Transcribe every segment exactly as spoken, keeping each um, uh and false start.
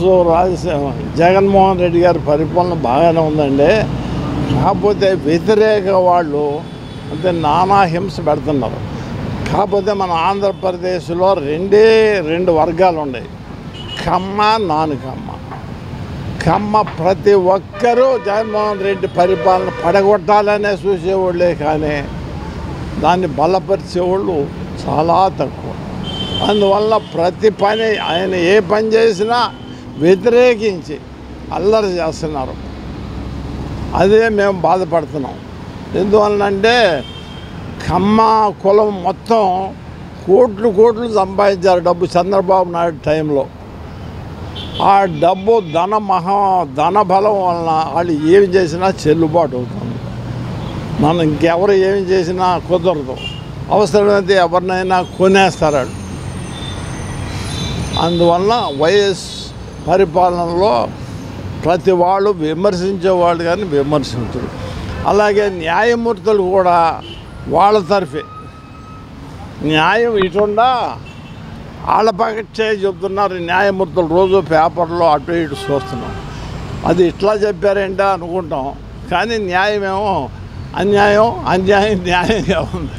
రాజశేఖర జగన్మోహన్ రెడ్డి గారి పరిపాలన బాగానే ఉందండి. కాకపోతే వ్యతిరేక వాళ్ళు అంటే నానా హింస పెడుతున్నారు. కాకపోతే మన ఆంధ్రప్రదేశ్లో రెండే రెండు వర్గాలు ఉన్నాయి, కమ్మ నాన్ కమ్మ. కమ్మ ప్రతి ఒక్కరూ జగన్మోహన్ రెడ్డి పరిపాలన పడగొట్టాలనే చూసేవాళ్ళే, కానీ దాన్ని బలపరిచేవాళ్ళు చాలా తక్కువ. అందువల్ల ప్రతి పని ఆయన ఏ పని చేసినా వ్యతిరేకించి అల్లరి చేస్తున్నారు. అదే మేము బాధపడుతున్నాం. ఎందువలనంటే కమ్మ కులం మొత్తం కోట్లు కోట్లు సంపాదించారు డబ్బు చంద్రబాబు నాయుడు టైంలో. ఆ డబ్బు ధన మహా ధన బలం వలన వాళ్ళు ఏమి చేసినా చెల్లుబాటు అవుతుంది. మనం ఇంకెవరు ఏమి చేసినా కుదరదు. అవసరమైతే ఎవరినైనా కొనేస్తారు. అందువల్ల వైఎస్ పరిపాలనలో ప్రతి వాళ్ళు విమర్శించేవాళ్ళు కానీ విమర్శించరు. అలాగే న్యాయమూర్తులు కూడా వాళ్ళ తరఫే న్యాయం ఇటుండా వాళ్ళ పక్షే చెప్తున్నారు. న్యాయమూర్తులు రోజు పేపర్లో అటు ఇటు చూస్తున్నాం. అది ఇట్లా చెప్పారేంటా అనుకుంటాం, కానీ న్యాయమేమో అన్యాయం అన్యాయం న్యాయంగా ఉంది.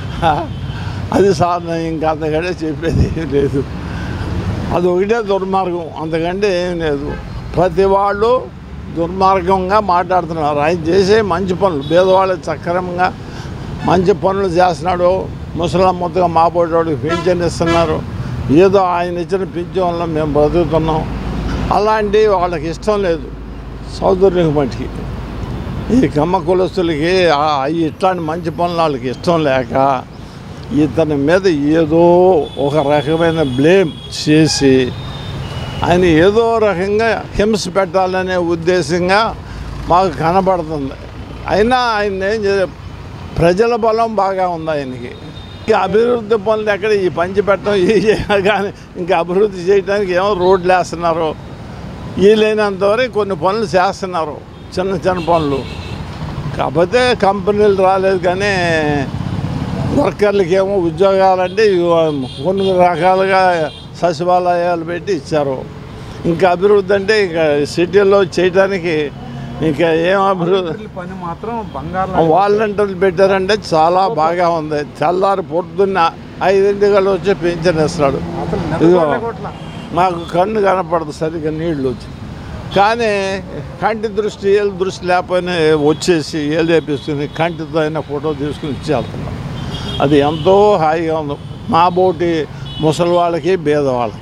అది సార్ ఇంకా అంతకంటే చెప్పేది లేదు. అది ఒకటే దుర్మార్గం, అంతకంటే ఏం లేదు. ప్రతి వాళ్ళు దుర్మార్గంగా మాట్లాడుతున్నారు. ఆయన చేసే మంచి పనులు పేదవాళ్ళు సక్రమంగా మంచి పనులు చేస్తున్నాడు. ముసలమ్మగా మాపోయేవాడికి పింఛన్ ఇస్తున్నారు. ఏదో ఆయన ఇచ్చిన పింఛన్ వల్ల మేము బ్రతుకుతున్నాం. అలాంటి వాళ్ళకి ఇష్టం లేదు. సౌదర్యం మట్టికి ఈ కమ్మ కులస్తులకి ఇట్లాంటి మంచి పనులు వాళ్ళకి ఇష్టం లేక ఇతని మీద ఏదో ఒక రకమైన బ్లేమ్ చేసి ఆయన ఏదో రకంగా హింస పెట్టాలనే ఉద్దేశంగా మాకు కనబడుతుంది. అయినా ఆయన ఏం చే ప్రజల బలం బాగా ఉంది ఆయనకి. ఇంకా అభివృద్ధి పనులు ఎక్కడ ఈ పంచి పెట్టడం ఈ కానీ ఇంకా అభివృద్ధి చేయడానికి ఏమో రోడ్లు వేస్తున్నారు. ఈ లేనంతవరకు కొన్ని పనులు చేస్తున్నారు, చిన్న చిన్న పనులు. కాకపోతే కంపెనీలు రాలేదు, కానీ వర్కర్లకి ఏమో ఉద్యోగాలంటే కొన్ని రకాలుగా సచివాలయాలు పెట్టి ఇచ్చారు. ఇంకా అభివృద్ధి అంటే ఇంకా సిటీల్లో చేయడానికి ఇంకా ఏం అభివృద్ధి పని మాత్రం బంగారు వాలంటీర్లు పెట్టారంటే చాలా బాగా ఉంది. తెల్లారి పొద్దున్న ఐదింటికల్లా వచ్చి పింఛన్ ఇస్తున్నాడు. ఇదిగో మాకు కన్ను కనపడదు సరిగ్గా నీళ్ళు వచ్చి, కానీ కంటి దృష్టి ఏళ్ళ దృష్టి లేకపోయినా వచ్చేసి ఏళ్ళు చేపిస్తుంది. కంటితో అయినా ఫోటో తీసుకుని ఇచ్చేస్తున్నాం. అది ఎంతో హాయిగా ఉంది మా బోటి ముసలి వాళ్ళకి పేదవాళ్ళకి.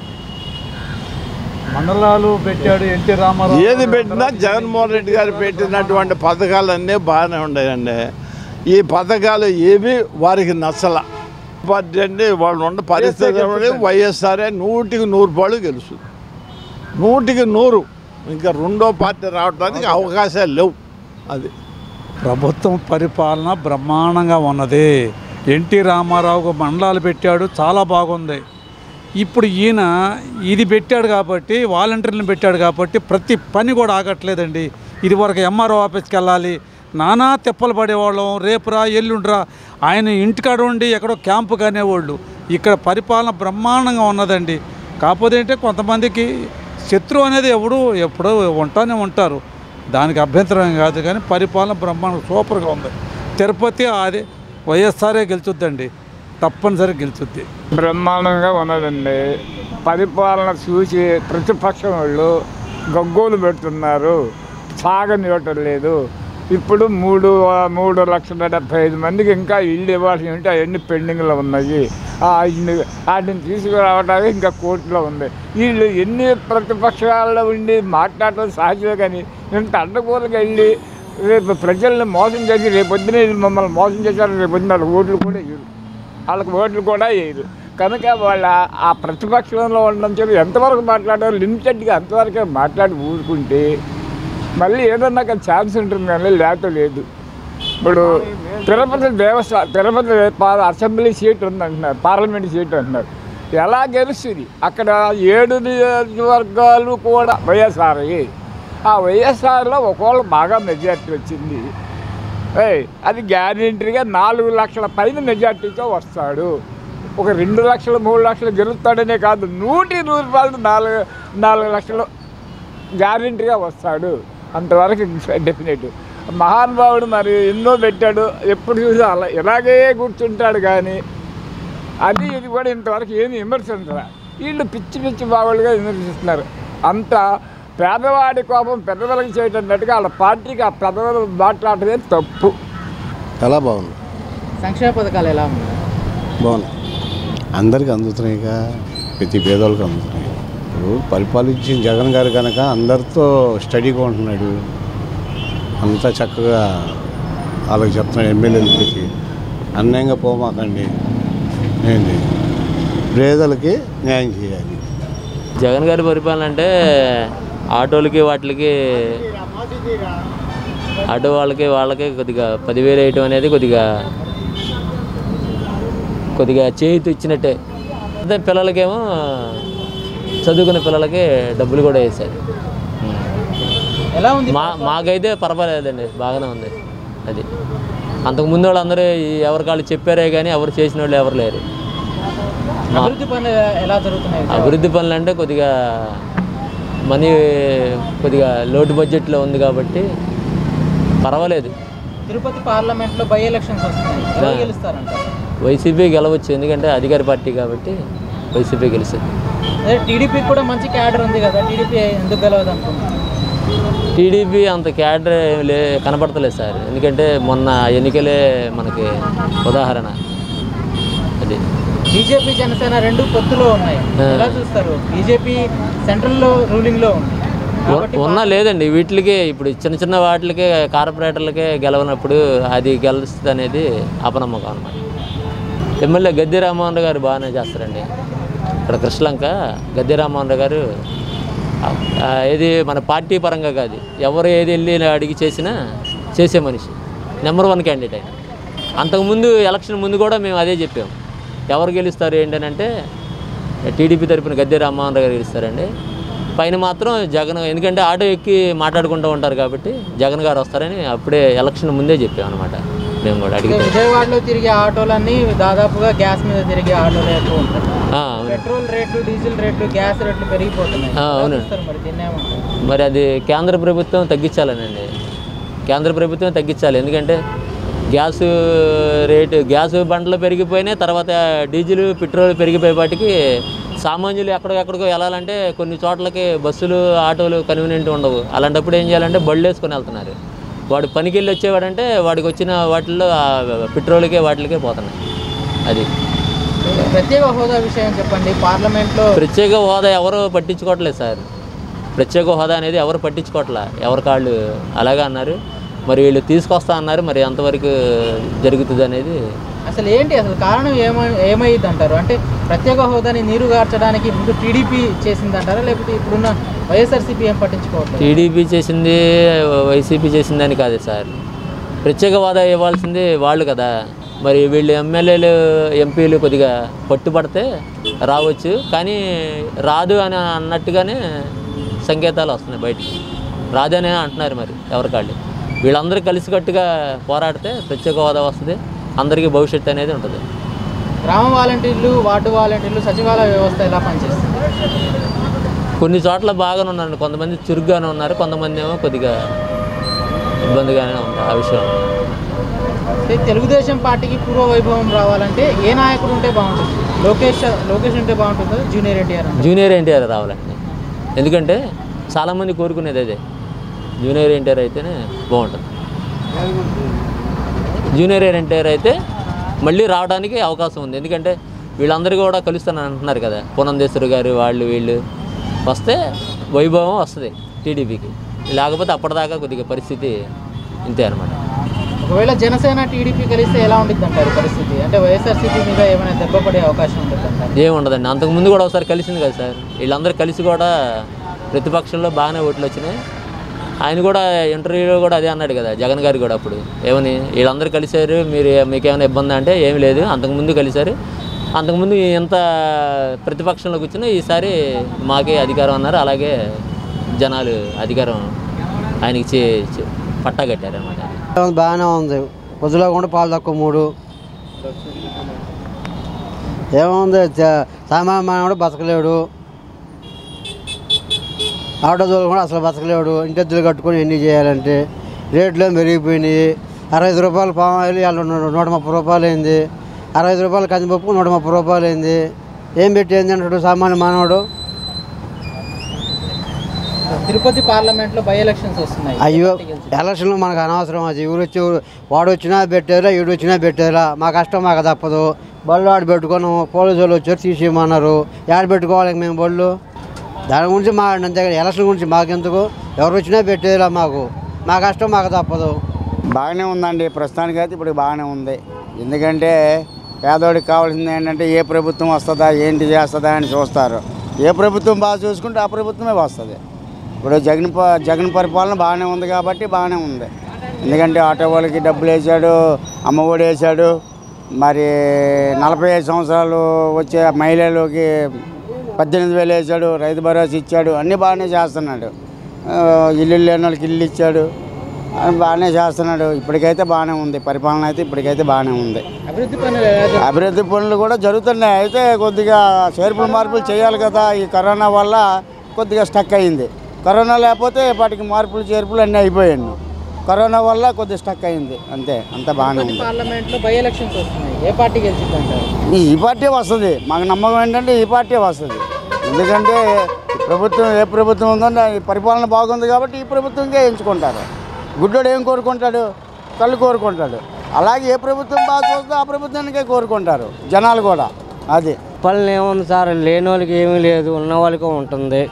మండలాలు పెట్టాడు ఎన్టీ రామారావు. ఏది పెట్టినా జగన్మోహన్ రెడ్డి గారు పెట్టినటువంటి పథకాలన్నీ బాగానే ఉన్నాయండి. ఈ పథకాలు ఏవి వారికి నచ్చల. పార్టీ అంటే వాళ్ళు ఉన్న పరిస్థితి వైఎస్ఆర్ఏ నూటికి నూరు పాళ్ళు గెలుస్తుంది. నూటికి నూరు ఇంకా రెండో పార్టీ రావడానికి అవకాశాలు లేవు. అది ప్రభుత్వం పరిపాలన బ్రహ్మాండంగా ఉన్నది. ఎన్టీ రామారావుకు మండలాలు పెట్టాడు, చాలా బాగుంది. ఇప్పుడు ఈయన ఇది పెట్టాడు కాబట్టి, వాలంటీర్లను పెట్టాడు కాబట్టి ప్రతి పని కూడా ఆగట్లేదండి. ఇది వరకు ఎంఆర్ఓ ఆఫీస్కి వెళ్ళాలి, నానా తిప్పలు పడేవాళ్ళం. రేపురా ఎల్లుండ్రా ఆయన ఇంటికాడ ఉండి ఎక్కడో క్యాంపు కానేవాళ్ళు. ఇక్కడ పరిపాలన బ్రహ్మాండంగా ఉన్నదండి. కాకపోతే అంటే కొంతమందికి శత్రువు అనేది ఎవడు ఎప్పుడో ఉంటానే ఉంటారు, దానికి అభ్యంతరం కాదు. కానీ పరిపాలన బ్రహ్మాండం సూపర్గా ఉంది. తిరుపతి అది వైఎస్ఆర్ఏ గెలుచుద్దండి, తప్పనిసరి గెలుచుద్ది. బ్రహ్మాండంగా ఉన్నదండి. పరిపాలన చూసి ప్రతిపక్షం వాళ్ళు గగ్గోలు పెడుతున్నారు, సాగనివ్వటం లేదు. ఇప్పుడు మూడు మూడు లక్షల డెబ్బై ఐదు మందికి ఇంకా ఇల్లు ఇవ్వాల్సి ఉంటే అవన్నీ పెండింగ్లో ఉన్నాయి. వాటిని తీసుకురావడానికి ఇంకా కోర్టులో ఉంది. వీళ్ళు ఎన్ని ప్రతిపక్షాల్లో ఉండి మాట్లాడటం సహజమే, కానీ ఇంత అడ్డగోలుగా వెళ్ళి రేపు ప్రజల్ని మోసం చేసి రేపొద్దున మమ్మల్ని మోసం చేశారు, రేపొద్దున వాళ్ళకి ఓట్లు కూడా వేయరు, వాళ్ళకి ఓట్లు కూడా వేయరు. కనుక వాళ్ళ ఆ ప్రతిపక్షంలో ఉండడం చెప్పి ఎంతవరకు మాట్లాడారు, లిమిటెడ్గా అంతవరకే మాట్లాడి ఊరుకుంటే మళ్ళీ ఏదన్నా ఛాన్స్ ఉంటుంది, కానీ లేక లేదు. ఇప్పుడు తిరుపతి దేవస్థానం తిరుపతి అసెంబ్లీ సీట్ ఉందంటున్నారు, పార్లమెంట్ సీట్ అంటున్నారు. ఎలా గెలుస్తుంది? అక్కడ ఏడు నియోజకవర్గాలు కూడా వైఎస్ఆర్. ఆ వైఎస్ఆర్లో ఒకవేళ బాగా మెజార్టీ వచ్చింది, అది గ్యారెంటీగా నాలుగు లక్షల పైన మెజార్టీతో వస్తాడు. ఒక రెండు లక్షలు మూడు లక్షలు గెలుస్తాడనే కాదు, నూటి నూరు రూపాయలు నాలుగు నాలుగు లక్షలు గ్యారెంటీగా వస్తాడు. అంతవరకు డెఫినెట్. మహానుభావుడు మరి ఎన్నో పెట్టాడు, ఎప్పుడు చూసి అలా ఇలాగే కూర్చుంటాడు. కానీ అది ఇది కూడా ఇంతవరకు ఏమి విమర్శించరా. వీళ్ళు పిచ్చి పిచ్చి బావులుగా విమర్శిస్తున్నారు. అంత పేదవాడి కోపం పెద్దవాళ్ళకి చేయటన్నట్టుగా వాళ్ళ పార్టీకి ఆ పెద్దవాళ్ళు మాట్లాడటమే తప్పు. చాలా బాగుంది. సంక్షేమ పథకాలు ఎలా ఉన్నాయి? బాగున్నాయి, అందరికీ అందుతున్నాయిగా, ప్రతి పేదవాళ్ళకి అందుతున్నాయి. ఇప్పుడు పరిపాలించిన జగన్ గారు కనుక అందరితో స్టడీగా ఉంటున్నాడు, అంతా చక్కగా వాళ్ళకి చెప్తున్నాడు. ఎమ్మెల్యేలు పెట్టి అన్యాయంగా పోమాకండి, ఏంటి పేదలకి న్యాయం చేయాలి. జగన్ గారి పరిపాలన అంటే ఆటోలకి వాటికి ఆటో వాళ్ళకి వాళ్ళకి కొద్దిగా పదివేలు వేయటం అనేది కొద్దిగా కొద్దిగా చేతి ఇచ్చినట్టే. అదే పిల్లలకేమో చదువుకునే పిల్లలకి డబ్బులు కూడా వేశారు. ఎలా ఉంది? మా మాకైతే పర్వాలేదండి, బాగానే ఉంది. అది అంతకుముందు వాళ్ళు అందరూ ఎవరి కాళ్ళు చెప్పారే కానీ ఎవరు చేసిన వాళ్ళు ఎవరు లేరు. అభివృద్ధి పనులు ఎలా జరుగుతున్నాయి? అభివృద్ధి పనులు అంటే కొద్దిగా మనీ కొద్దిగా లోటు బడ్జెట్లో ఉంది కాబట్టి పర్వాలేదు. తిరుపతి పార్లమెంట్లో బై ఎలక్షన్స్ వస్తున్నాయి, ఎవరు గెలుస్తారంట? వైసీపీ గెలవచ్చు, ఎందుకంటే అధికార పార్టీ కాబట్టి వైసీపీ గెలుస్తుంది. అదే టీడీపీకి కూడా మంచి క్యాడర్ ఉంది కదా, టీడీపీ ఎందుకు గెలవదు అనుకుంటున్నాను? టీడీపీ అంత క్యాడర్ లే కనపడతలేదు సార్, ఎందుకంటే మొన్న ఎన్నికలే మనకి ఉదాహరణ. అది బీజేపీ జనసేన రెండు పొత్తులో ఉన్నాయి, ఎలా చూస్తారు? బీజేపీ సెంట్రల్లో రూలింగ్లో ఉంది ఉన్నా లేదండి, వీటికే ఇప్పుడు చిన్న చిన్న వాటికే కార్పొరేటర్లకే గెలవనప్పుడు అది గెలుస్తుంది అనేది అపనమ్మకం అనమాట. ఎమ్మెల్యే గద్దె రామ్మోహన్ రావు గారు బాగానే చేస్తారండి. ఇక్కడ కృష్ణలంక గద్దె రామ్మోహన్ రావు గారు ఏది మన పార్టీ పరంగా కాదు, ఎవరు ఏది వెళ్ళి అడిగి చేసినా చేసే మనిషి, నెంబర్ వన్ క్యాండిడేట్ ఆయన. అంతకుముందు ఎలక్షన్ ముందు కూడా మేము అదే చెప్పాము, ఎవరు గెలుస్తారు ఏంటని అంటే టీడీపీ తరఫున గద్దె రామ్మోహన్ రావు గారు గెలుస్తారండి. పైన మాత్రం జగన్, ఎందుకంటే ఆటో ఎక్కి మాట్లాడుకుంటూ ఉంటారు కాబట్టి జగన్ గారు వస్తారని అప్పుడే ఎలక్షన్ ముందే చెప్పాం అనమాట. మేము కూడా అడిగితే విజయవాడలో తిరిగే ఆటోలన్నీ దాదాపుగా గ్యాస్ మీద తిరిగే ఆటోలు ఎక్కువ ఉంటాయి. పెట్రోల్ రేట్లు, డీజిల్ రేట్లు, గ్యాస్ రేట్లు పెరిగిపోతున్నాయి. అవునండి, మరి దీన్ని ఏమంటారు? మరి అది కేంద్ర ప్రభుత్వం తగ్గించాలనండి, కేంద్ర ప్రభుత్వం తగ్గించాలి. ఎందుకంటే గ్యాసు రేటు గ్యాసు బండ్లు పెరిగిపోయినాయి, తర్వాత డీజిల్ పెట్రోల్ పెరిగిపోయేపాటికి సామాన్యులు ఎక్కడికెక్కడికో వెళ్ళాలంటే కొన్ని చోట్లకి బస్సులు ఆటోలు కన్వీనియంట్ ఉండవు. అలాంటప్పుడు ఏం చేయాలంటే బళ్ళు వేసుకొని వెళ్తున్నారు. వాడు పనికి వెళ్ళి వచ్చేవాడంటే వాడికి వచ్చిన వాటిల్లో పెట్రోల్కే వాటికే పోతున్నాయి. అది ప్రత్యేక హోదా విషయం చెప్పండి. పార్లమెంట్లో ప్రత్యేక హోదా ఎవరు పట్టించుకోవట్లేదు సార్, ప్రత్యేక హోదా అనేది ఎవరు పట్టించుకోవట్లే, ఎవరి కాళ్ళు అలాగే అన్నారు. మరి వీళ్ళు తీసుకొస్తా అన్నారు, మరి ఎంతవరకు జరుగుతుంది అనేది అసలు ఏంటి, అసలు కారణం ఏమై ఏమైంది అంటారు? అంటే ప్రత్యేక హోదాని నీరు గార్చడానికి ముందు టీడీపీ చేసింది అంటారా, లేకపోతే ఇప్పుడున్న వైఎస్ఆర్సీపీ ఏం పట్టించుకోవట్లేదు? టీడీపీ చేసింది వైసీపీ చేసిందని కాదు సార్, ప్రత్యేక హోదా ఇవ్వాల్సింది వాళ్ళు కదా. మరి వీళ్ళు ఎమ్మెల్యేలు ఎంపీలు కొద్దిగా పట్టుబడితే రావచ్చు, కానీ రాదు అని అన్నట్టుగానే సంకేతాలు వస్తున్నాయి బయటికి, రాదని అంటున్నారు. మరి ఎవరికాళ్ళు వీళ్ళందరూ కలిసికట్టుగా పోరాడితే ప్రత్యేక హోదా వస్తుంది, అందరికీ భవిష్యత్తు అనేది ఉంటుంది. గ్రామ వాలంటీర్లు, వార్డు వాలంటీర్లు, సచివాలయ వ్యవస్థ ఎలా పనిచేస్తుంది? కొన్ని చోట్ల బాగానే ఉన్నారు, కొంతమంది చురుగ్గానే ఉన్నారు, కొంతమంది ఏమో కొద్దిగా ఇబ్బందిగానే ఉంది ఆ విషయం. తెలుగుదేశం పార్టీకి పూర్వ వైభవం రావాలంటే ఏ నాయకుడు ఉంటే బాగుంటుంది? లోకేష్ లోకేష్ ఉంటే బాగుంటుందా, జూనియర్ ఎన్టీఆర్? జూనియర్ ఎన్టీఆర్ రావాలండి, ఎందుకంటే చాలామంది కోరుకునేది అదే, జూనియర్ ఎన్టీఆర్ అయితేనే బాగుంటుంది. జూనియర్ ఎన్టీఆర్ అయితే మళ్ళీ రావడానికి అవకాశం ఉంది, ఎందుకంటే వీళ్ళందరూ కూడా కలుస్తానని అంటున్నారు కదా, పునందేశ్వరి గారు వాళ్ళు వీళ్ళు వస్తే వైభవం వస్తుంది టీడీపీకి, లేకపోతే అప్పటిదాకా కొద్దిగా పరిస్థితి ఇంతే అనమాట. ఒకవేళ జనసేన టీడీపీ కలిస్తే ఎలా ఉంటుంది అంటారు పరిస్థితి? అంటే వైఎస్ఆర్సీపీ మీద ఏమైనా దెబ్బ పడే అవకాశం ఉంటుంది అంటారు? ఏముండదండి, అంతకుముందు కూడా ఒకసారి కలిసింది కదా సార్, వీళ్ళందరూ కలిసి కూడా ప్రతిపక్షంలో బాగానే ఓట్లు వచ్చినాయి. ఆయన కూడా ఇంటర్వ్యూలో కూడా అదే అన్నాడు కదా జగన్ గారు కూడా, అప్పుడు ఏమని వీళ్ళందరూ కలిశారు, మీరు మీకేమైనా ఇబ్బంది అంటే ఏమి లేదు, అంతకుముందు కలిశారు, అంతకుముందు ఎంత ప్రతిపక్షంలో కూర్చున్నా ఈసారి మాకే అధికారం అన్నారు, అలాగే జనాలు అధికారం ఆయనకి పట్టా కట్టారు అన్నమాట. బాగానే ఉంది, పొద్దులో కూడా పాలు తక్కువ మూడు ఏముంది సామాన్య మానవుడు బతకలేడు, ఆటో దోలు కూడా అసలు బతకలేడు. ఇంటెద్దులు కట్టుకొని ఎన్ని చేయాలంటే రేట్లు పెరిగిపోయినాయి. అరవై ఐదు రూపాయలు పామాయిల్ వాళ్ళు నూట ముప్పై రూపాయలు అయింది. అరవై ఐదు రూపాయలు కందిపప్పు నూట ముప్పై రూపాయలు అయింది. ఏం పెట్టి ఏంది అంటాడు సామాన్య మానవుడు? తిరుపతి పార్లమెంట్లో బై ఎలక్షన్స్ వస్తున్నాయి. అయ్యో ఎలక్షన్లు మనకు అనవసరం. అది ఊరు వచ్చి వాడు వచ్చినా పెట్టారా ఈడు వచ్చినా పెట్టారా, మా కష్టం మాకు తప్పదు. బళ్ళు ఆడ పెట్టుకున్నాము, పోలీసు వాళ్ళు వచ్చారు తీసేయమన్నారు. ఆడ పెట్టుకోవాలి మేము బళ్ళు. దాని గురించి మా అంతే, ఎలక్షన్ గురించి మాకెందుకు, ఎవరు వచ్చినా పెట్టేలా మాకు, మా కష్టం మాకు తప్పదు. బాగానే ఉందండి ప్రస్తుతానికి అయితే. ఇప్పుడు బాగానే ఉంది. ఎందుకంటే పేదవాడికి కావాల్సింది ఏంటంటే ఏ ప్రభుత్వం వస్తుందా ఏంటి చేస్తుందా అని చూస్తారు. ఏ ప్రభుత్వం బాగా చూసుకుంటే ఆ ప్రభుత్వమే వస్తుంది. ఇప్పుడు జగన్ జగన్ పరిపాలన బాగానే ఉంది కాబట్టి బాగానే ఉంది. ఎందుకంటే ఆటో వాళ్ళకి డబ్బులు వేసాడు, అమ్మఒడి వేసాడు, మరి నలభై ఐదు సంవత్సరాలు వచ్చే మహిళలకి పద్దెనిమిది వేలు వేసాడు, రైతు భరోసా ఇచ్చాడు, అన్నీ బాగానే చేస్తున్నాడు. ఇల్లు లేని వాళ్ళకి ఇల్లు ఇచ్చాడు, బాగానే చేస్తున్నాడు. ఇప్పటికైతే బాగానే ఉంది పరిపాలన అయితే. ఇప్పటికైతే బాగానే ఉంది. అభివృద్ధి పనులు అభివృద్ధి పనులు కూడా జరుగుతున్నాయి. అయితే కొద్దిగా చేర్పులు మార్పులు చేయాలి కదా. ఈ కరోనా వల్ల కొద్దిగా స్టక్ అయింది. కరోనా లేకపోతే వాటికి మార్పులు చేర్పులు అన్నీ అయిపోయాయి. కరోనా వల్ల కొద్దిగా స్టక్ అయింది అంతే. అంత బాగానే ఉంది. పార్లమెంట్లో బై ఎలక్షన్స్ వస్తున్నాయి. ఏ పార్టీ గెలిచిందంటారు? ఈ పార్టీ వస్తుంది. మాకు నమ్మకం ఏంటంటే ఈ పార్టీ వస్తుంది. ఎందుకంటే ప్రభుత్వం ఏ ప్రభుత్వం ఉందో ఈ పరిపాలన బాగుంది కాబట్టి ఈ ప్రభుత్వంకే ఎంచుకుంటారు. గుడ్డోడు ఏం కోరుకుంటాడు? కళ్ళు కోరుకుంటాడు. అలాగే ఏ ప్రభుత్వం బాగా చూస్తే ఆ ప్రభుత్వానికే కోరుకుంటారు జనాలు కూడా. అది పనులు ఏముంది సార్, లేని వాళ్ళకి ఏమీ లేదు, ఉన్న వాళ్ళకి ఉంటుంది.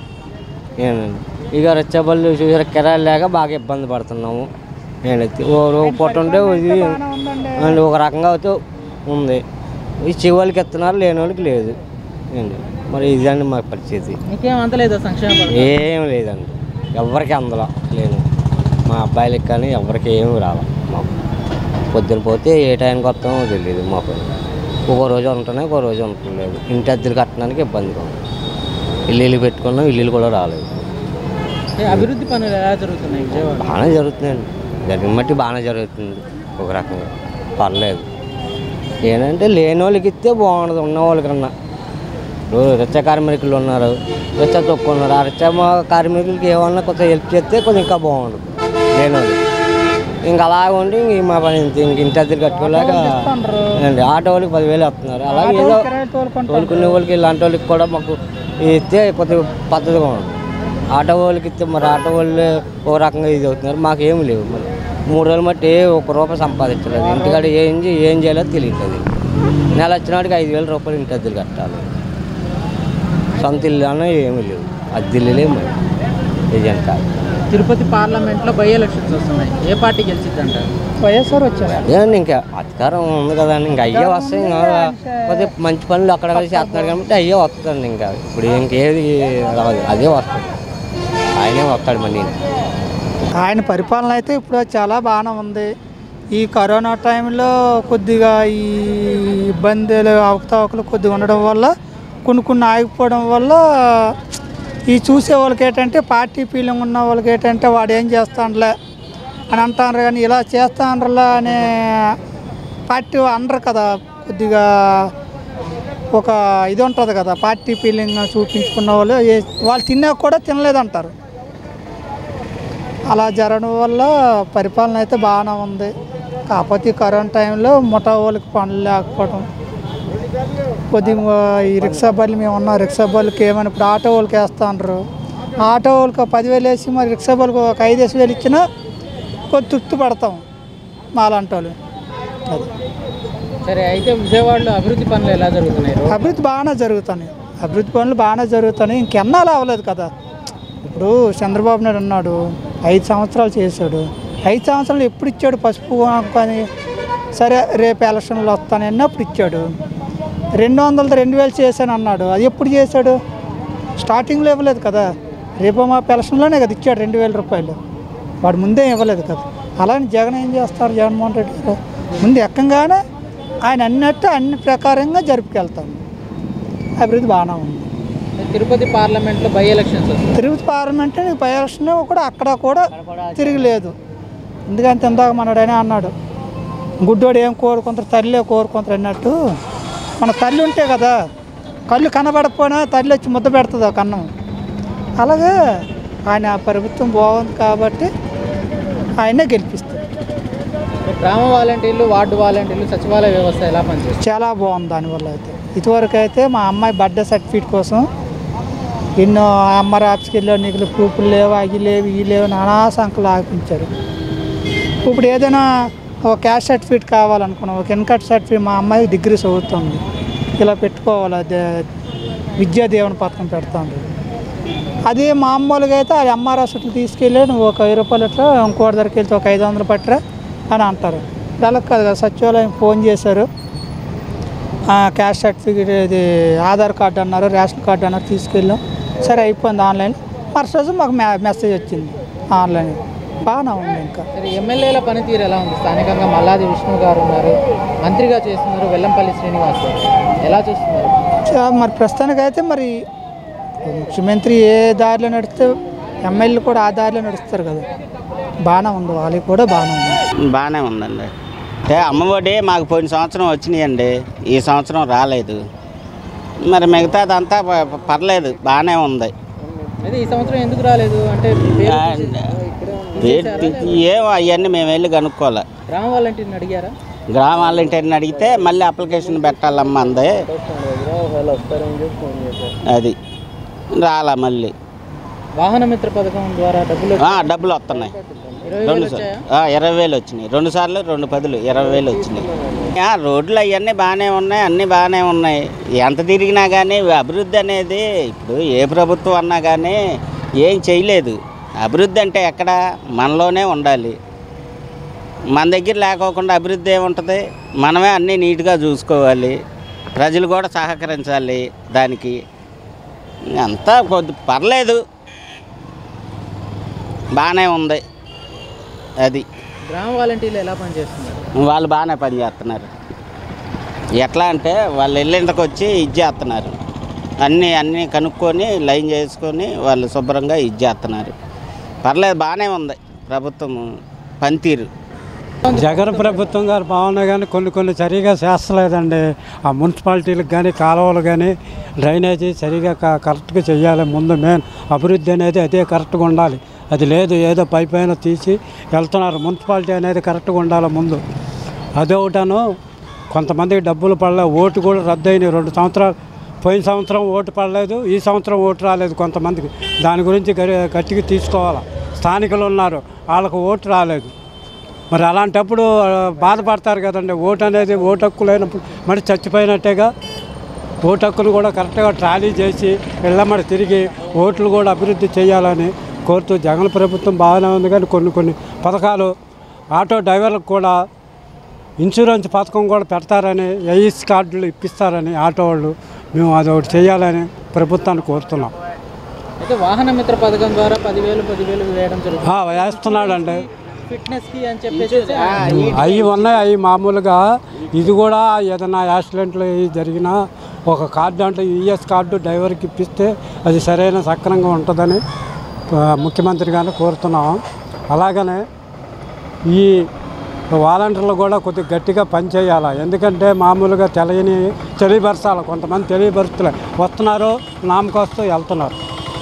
ఏనండి ఇక రెచ్చబళ్ళు చూసారు, కిరాయి లేక బాగా ఇబ్బంది పడుతున్నాము. ఏంటి ఓ రోజు పూట ఉంటే ఇది అండ్ ఒక రకంగా అయితే ఉంది. ఈ చివరికి ఎత్తున్నారు, లేని వాళ్ళకి లేదు. ఏంటి మరి ఇదండి మా పరిస్థితి. మీకేం అందలేదా సంక్షేమ? ఏం లేదండి, ఎవరికి అందలా లేదు. మా అబ్బాయిలకి కానీ ఎవరికి ఏమి రావాలి. మాకు పొద్దున పోతే ఏ టైంకి వస్తామో తెలియదు. మాకు ఒక్కో రోజు ఉంటున్నాయి, ఒక్కో రోజు ఉండలేదు. ఇంటి అద్దెలు కట్టడానికి ఇబ్బందిగా ఉంది. ఇల్లు పెట్టుకున్నాం, ఇల్లు కూడా రాలేదు. అభివృద్ధి పనులు ఎలా జరుగుతున్నాయి విజయవాడ? బాగానే జరుగుతున్నాయండి, జరిగిన మట్టి బాగానే జరుగుతుంది. ఒక రకంగా పర్లేదు. ఏంటంటే లేని వాళ్ళకి ఇస్తే బాగుండదు, ఉన్న వాళ్ళకన్నా. ఇప్పుడు రిచ్చ కార్మికులు ఉన్నారు, రిచ్చ తక్కువ ఉన్నారు. ఆ రిచ్చ కార్మికులకి ఏమన్నా కొంచెం హెల్ప్ చేస్తే కొంచెం ఇంకా బాగుండదు. లేని వాళ్ళు ఇంకా అలాగ ఉండి ఇంక మా పని ఇంక ఇంటి అద్దెలు కట్టుకోలేక అండి ఆటో వాళ్ళకి పదివేలు వస్తున్నారు. అలాగే ఏదో తోలుకునే వాళ్ళకి ఇలాంటి వాళ్ళకి కూడా మాకు ఇస్తే కొద్దిగా పద్ధతిగా ఉంది. ఆటో వాళ్ళకి ఇస్తే మరి ఆటో వాళ్ళు ఒక రకంగా ఇది అవుతున్నారు. మాకు ఏమి లేవు. మరి మూడు రోజులు మట్టి ఒక రూపాయి సంపాదించలేదు. ఇంటికాడ ఏం ఏం చేయాలో తెలియట్లేదు. నెల వచ్చినాడికి ఐదు వేల రూపాయలు ఇంటి అద్దెలు కట్టాలి. సొంత ఇల్లు అన్న ఏమీ లేవు, అద్దెలు లేవు. మరి ఏజెంట్ కాదు. తిరుపతి పార్లమెంట్లో బై ఎలక్షన్స్ వస్తున్నాయి. ఏ పార్టీ గెలిచిద్దంటారు? వైఎస్ఆర్ వచ్చారు. ఏమండి ఇంకా అధికారం ఉంది కదండి, ఇంకా అయ్యే వస్తాయి. ఇంకా కొద్దిగా మంచి పనులు అక్కడ కలిసి చేస్తున్నారు కాబట్టి అయ్యే వస్తుందండి. ఇంకా ఇప్పుడు ఇంకేది రాదు, అదే వస్తుంది. ఆయనే వస్తాడు మళ్ళీ. ఆయన పరిపాలన అయితే ఇప్పుడు చాలా బాగానే ఉంది. ఈ కరోనా టైంలో కొద్దిగా ఈ ఇబ్బందులు అవకతవకలు కొద్దిగా ఉండడం వల్ల కొన్ని కొన్ని ఆగిపోవడం వల్ల ఈ చూసే వాళ్ళకి ఏంటంటే పార్టీ ఫీలింగ్ ఉన్న వాళ్ళకి ఏంటంటే వాడు ఏం చేస్తాండ్లే అని అంటారు. కానీ ఇలా చేస్తాండ్రలా అనే పార్టీ అనరు కదా. కొద్దిగా ఒక ఇది ఉంటుంది కదా, పార్టీ ఫీలింగ్ చూపించుకున్న వాళ్ళు వాళ్ళు తిన్నా కూడా తినలేదంటారు. అలా జరగడం వల్ల పరిపాలన అయితే బాగానే ఉంది. కాకపోతే కరోనా టైంలో ముఠా వాళ్ళకి పనులు లేకపోవడం, కొద్దిగా ఈ రిక్షా బళ్ళు మేము ఉన్నాం, రిక్షా బళ్ళకి ఏమైనా ఇప్పుడు ఆటో వాళ్ళకి వేస్తాండ్రు. ఆటో వాళ్ళకి పదివేలు వేసి మరి రిక్షా బళ్ళకి ఒక ఐదేసి వేలు ఇచ్చినా కొద్ది తృప్తి పడతాం మాలాంటి వాళ్ళు. అది సరే, అయితే విజయవాడలో అభివృద్ధి పనులు ఎలా జరుగుతున్నాయి? అభివృద్ధి బాగానే జరుగుతున్నాయి. అభివృద్ధి పనులు బాగానే జరుగుతున్నాయి. ఇంకెన్నాళ్ళు అవ్వలేదు కదా. ఇప్పుడు చంద్రబాబు నాయుడు ఉన్నాడు, ఐదు సంవత్సరాలు చేశాడు. ఐదు సంవత్సరాలు ఎప్పుడు ఇచ్చాడు? పసుపు కానీ సరే రేపు ఎలక్షన్లు వస్తాను అన్నప్పుడు ఇచ్చాడు. రెండు వందలతో రెండు వేలు చేశాను అన్నాడు, అది ఎప్పుడు చేశాడు? స్టార్టింగ్లో ఇవ్వలేదు కదా. రేపు మా ఎలక్షన్లోనే కదా ఇచ్చాడు రెండు వేల రూపాయలు. వాడు ముందే ఇవ్వలేదు కదా. అలానే జగన్ ఏం చేస్తారు? జగన్మోహన్ రెడ్డి గారు ముందు ఎక్కంగానే ఆయన అన్నట్టు అన్ని ప్రకారంగా జరుపుకెళ్తాం. అభివృద్ధి బాగానే ఉంది. తిరుపతి పార్లమెంట్లో బై ఎలక్షన్స్ వస్తాయి. తిరుపతి పార్లమెంట్ బై ఎలక్షన్ కూడా అక్కడ కూడా తిరగలేదు. ఎందుకంటే ఇందాక మనడైనా అన్నాడు, గుడ్డోడు ఏం కోరుకుంటారు, తల్లిలే కోరుకుంటారు అన్నట్టు మన తల్లి ఉంటే కదా, కళ్ళు కనబడకపోయినా తల్లి వచ్చి ముద్ద పెడుతుంది ఒక అన్నం. అలాగే ఆయన ప్రభుత్వం బాగుంది కాబట్టి ఆయనే గెలిపిస్తారు. గ్రామ వాలంటీర్లు, వార్డు వాలంటీర్లు, సచివాలయ వ్యవస్థ ఎలా పనిచేస్తుంది? చాలా బాగుంది దానివల్ల. అయితే ఇదివరకు అయితే మా అమ్మాయి బర్త్డే సర్టిఫికేట్ కోసం ఎన్నో అమ్మర్ ఆఫీస్కి వెళ్ళి నీకు ప్రూఫ్లు లేవు, అవి లేవు, ఇవి లేవు, నానా సంఖ్యలు ఆపించారు. ఇప్పుడు ఏదైనా ఒక క్యాస్ట్ సర్టిఫికేట్ కావాలనుకున్నాం, ఒక ఇన్కమ్ సర్టిఫికేట్, మా అమ్మాయి డిగ్రీ చదువుతుంది, ఇలా పెట్టుకోవాలి, అదే విద్యా దీవెన పథకం పెడుతుంది. అది మామూలుగా అయితే అది ఎంఆర్ హాస్పిటల్ తీసుకెళ్ళి నువ్వు ఒక వెయ్యి రూపాయలు ఇట్లా ఇంకోటి దగ్గరికి వెళ్తే ఒక ఐదు వందలు పట్టరా అని అంటారు. ఇలా కాదు కదా, సచివాలయం ఫోన్ చేశారు, క్యాస్ట్ సర్టిఫికేట్, ఇది ఆధార్ కార్డు అన్నారు, రేషన్ కార్డు అన్నారు, తీసుకెళ్ళాం, సరే అయిపోయింది ఆన్లైన్. మరుసటి రోజు మాకు మెసేజ్ వచ్చింది ఆన్లైన్. బాగానే ఉంది. ఇంకా ఎమ్మెల్యేల పనితీరు ఎలా ఉంది? స్థానికంగా మల్లాది విష్ణు గారు ఉన్నారు, మంత్రిగా చేస్తున్నారు వెల్లంపల్లి శ్రీనివాస్ గారు, ఎలా చూస్తున్నారు? మరి ప్రస్తుతానికి అయితే మరి ముఖ్యమంత్రి ఏ దారిలో నడిస్తే ఎమ్మెల్యేలు కూడా ఆ దారిలో నడుస్తారు కదా, బాగానే ఉంది. వాళ్ళకి కూడా బాగానే ఉంది. బాగానే ఉందండి. అంటే అమ్మఒడి మాకు పోయిన సంవత్సరం వచ్చినాయండి, ఈ సంవత్సరం రాలేదు. మరి మిగతాదంతా పర్లేదు, బాగానే ఉంది. అయితే ఈ సంవత్సరం ఎందుకు రాలేదు అంటే ఏమో అవన్నీ మేము వెళ్ళి కనుక్కోవాలి. గ్రామ వాలంటీర్ని అడిగారా? గ్రామ వాలంటీర్ని అడిగితే మళ్ళీ అప్లికేషన్ పెట్టాలమ్మా అందే, అది రాలా. మళ్ళీ వాహన మిత్ర పథకం ద్వారా డబ్బులు డబ్బులు వస్తున్నాయి. రెండు ఇరవై వేలు వచ్చినాయి, రెండు సార్లు రెండు పదులు ఇరవై వేలు వచ్చినాయి. రోడ్లు అవన్నీ బాగానే ఉన్నాయి, అన్నీ బాగానే ఉన్నాయి. ఎంత తిరిగినా కానీ అభివృద్ధి అనేది ఇప్పుడు ఏ ప్రభుత్వం అన్నా కానీ ఏం చేయలేదు. అభివృద్ధి అంటే ఎక్కడ మనలోనే ఉండాలి. మన దగ్గర లేకోకుండా అభివృద్ధి ఏముంటుంది? మనమే అన్నీ నీట్గా చూసుకోవాలి, ప్రజలు కూడా సహకరించాలి దానికి. అంతా కొద్ది పర్లేదు, బాగానే ఉంది. అది గ్రామ వాలంటీర్లు ఎలా పనిచేస్తున్నారు? వాళ్ళు బాగానే పనిచేస్తున్నారు. ఎట్లా అంటే వాళ్ళు ఇళ్ళకి వచ్చి ఇది చేస్తున్నారు, అన్నీ అన్నీ కనుక్కొని లైన్ చేసుకొని వాళ్ళు శుభ్రంగా ఇది చేస్తున్నారు. పర్లేదు, బాగానే ఉంది ప్రభుత్వం పనితీరు. జగన్ ప్రభుత్వం గారు బాగున్నాయి కానీ కొన్ని కొన్ని సరిగా చేస్తలేదండి. ఆ మున్సిపాలిటీలకు కానీ కాలువలు కానీ డ్రైనేజీ సరిగా కరెక్ట్గా చేయాలి. ముందు మెయిన్ అభివృద్ధి అనేది అదే కరెక్ట్గా ఉండాలి. అది లేదు, ఏదో పై పైన తీసి వెళ్తున్నారు. మున్సిపాలిటీ అనేది కరెక్ట్గా ఉండాలి ముందు. అదే ఒకటాను కొంతమందికి డబ్బులు పడలే, ఓటు కూడా రద్దు అయినాయి. రెండు సంవత్సరాలు పోయిన సంవత్సరం ఓటు పడలేదు, ఈ సంవత్సరం ఓటు రాలేదు కొంతమందికి. దాని గురించి గట్టిగా తీసుకోవాలి. స్థానికులు ఉన్నారు, వాళ్ళకు ఓటు రాలేదు. మరి అలాంటప్పుడు బాధపడతారు కదండి. ఓటు అనేది ఓటు హక్కు లేనప్పుడు మరి చచ్చిపోయినట్టేగా. ఓటు హక్కును కూడా కరెక్ట్గా ట్రాలీ చేసి వెళ్ళమని తిరిగి ఓట్లు కూడా అభివృద్ధి చేయాలని కోరుతూ జగన్ ప్రభుత్వం బాగానే ఉంది. కానీ కొన్ని కొన్ని పథకాలు ఆటో డ్రైవర్లకు కూడా ఇన్సూరెన్స్ పథకం కూడా పెడతారని, ఎయిస్ కార్డులు ఇప్పిస్తారని ఆటో వాళ్ళు, మేము అది ఒకటి చేయాలని ప్రభుత్వాన్ని కోరుతున్నాం. అయితే వాహన మిత్ర పథకం ద్వారా పదివేలు పదివేలు వేయడం జరుగుతుంది, వేస్తున్నాడండి. ఫిట్నెస్కి అని చెప్పేసి అవి ఉన్నాయి. అవి మామూలుగా ఇది కూడా ఏదైనా యాక్సిడెంట్లు జరిగినా ఒక కార్డు అంటే ఈఎస్ కార్డు డ్రైవర్కి ఇప్పిస్తే అది సరైన సక్రమంగా ఉంటుందని ముఖ్యమంత్రి గారిని కోరుతున్నాం. అలాగనే ఈ వాలంటీర్లు కూడా కొద్దిగా గట్టిగా పనిచేయాలి. ఎందుకంటే మామూలుగా తెలియని తెలియపరచాలి. కొంతమంది తెలియపరుస్తలే వస్తున్నారు, నామకొస్తూ వెళ్తున్నారు.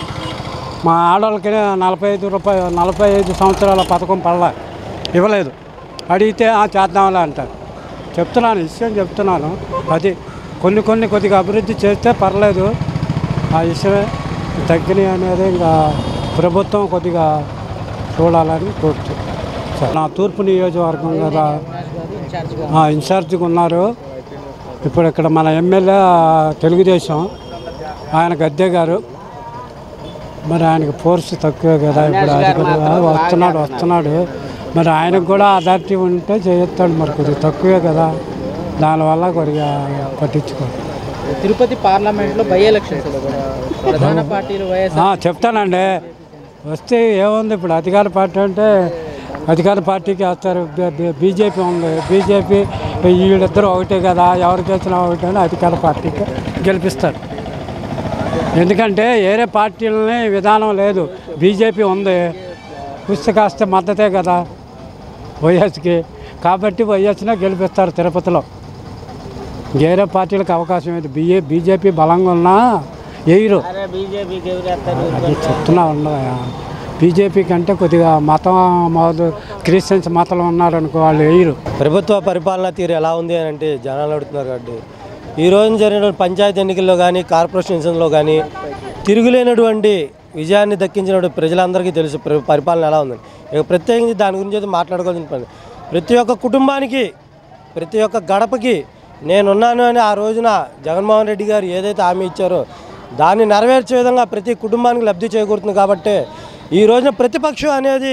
మా ఆడవాళ్ళకి నలభై ఐదు రూపాయలు నలభై ఐదు సంవత్సరాల పథకం పడలే, ఇవ్వలేదు. అడిగితే ఆ చేద్దాంలే అంటారు. చెప్తున్నాను, విషయం చెప్తున్నాను. అది కొన్ని కొన్ని కొద్దిగా అభివృద్ధి చేస్తే పర్లేదు. ఆ విషయమే తగ్గినాయి అనేది ఇంకా ప్రభుత్వం కొద్దిగా చూడాలని కోరుతూ. నా తూర్పు నియోజకవర్గం కదా ఇన్ఛార్జిగా ఉన్నారు. ఇప్పుడు ఇక్కడ మన ఎమ్మెల్యే తెలుగుదేశం ఆయన గద్దె గారు. మరి ఆయనకు ఫోర్స్ తక్కువే కదా. ఇప్పుడు అది కూడా వస్తున్నాడు వస్తున్నాడు మరి ఆయనకు కూడా అథారిటీ ఉంటే చేస్తాడు. మరి కొద్దిగా తక్కువే కదా, దానివల్ల కొద్దిగా పట్టించుకోవాలి. తిరుపతి పార్లమెంట్లో బై ఎలక్షన్స్ ప్రధాన పార్టీలు చెప్తానండి. వస్తే ఏముంది, ఇప్పుడు అధికార పార్టీ అంటే అధికార పార్టీకి వేస్తారు. బీజేపీ ఉంది, బీజేపీ వీళ్ళిద్దరూ ఒకటే కదా, ఎవరు చేసినా ఒకటే అని అధికార పార్టీకి గెలిపిస్తారు. ఎందుకంటే వేరే పార్టీలని విధానం లేదు. బీజేపీ ఉంది, పుస్తకాస్తే మద్దతే కదా వైఎస్కి. కాబట్టి వైఎస్నే గెలిపిస్తారు తిరుపతిలో. వేరే పార్టీలకు అవకాశం అయితే బిఏ బీజేపీ బలంగా ఉన్నా వేయరు. అది చెప్తున్నా ఉండదా బీజేపీ కంటే కొద్దిగా మతం మొదలు క్రిస్టియన్స్ మతం ఉన్నారనుకో వాళ్ళు వేయరు. ప్రభుత్వ పరిపాలన తీరు ఎలా ఉంది అని అంటే జనాలు అడుగుతున్నారు కాబట్టి ఈ రోజు జరిగిన పంచాయతీ ఎన్నికల్లో కానీ కార్పొరేషన్ ఎన్నికల్లో కానీ తిరుగులేనటువంటి విజయాన్ని దక్కించినటువంటి ప్రజలందరికీ తెలుసు పరిపాలన ఎలా ఉందని. ఇక ప్రత్యేకించి దాని గురించి అయితే మాట్లాడుకోవాల్సిన పని. ప్రతి ఒక్క కుటుంబానికి ప్రతి ఒక్క గడపకి నేనున్నాను అని ఆ రోజున జగన్మోహన్ రెడ్డి గారు ఏదైతే హామీ ఇచ్చారో దాన్ని నెరవేర్చే విధంగా ప్రతి కుటుంబానికి లబ్ధి చేకూరుతుంది. కాబట్టి ఈ రోజున ప్రతిపక్షం అనేది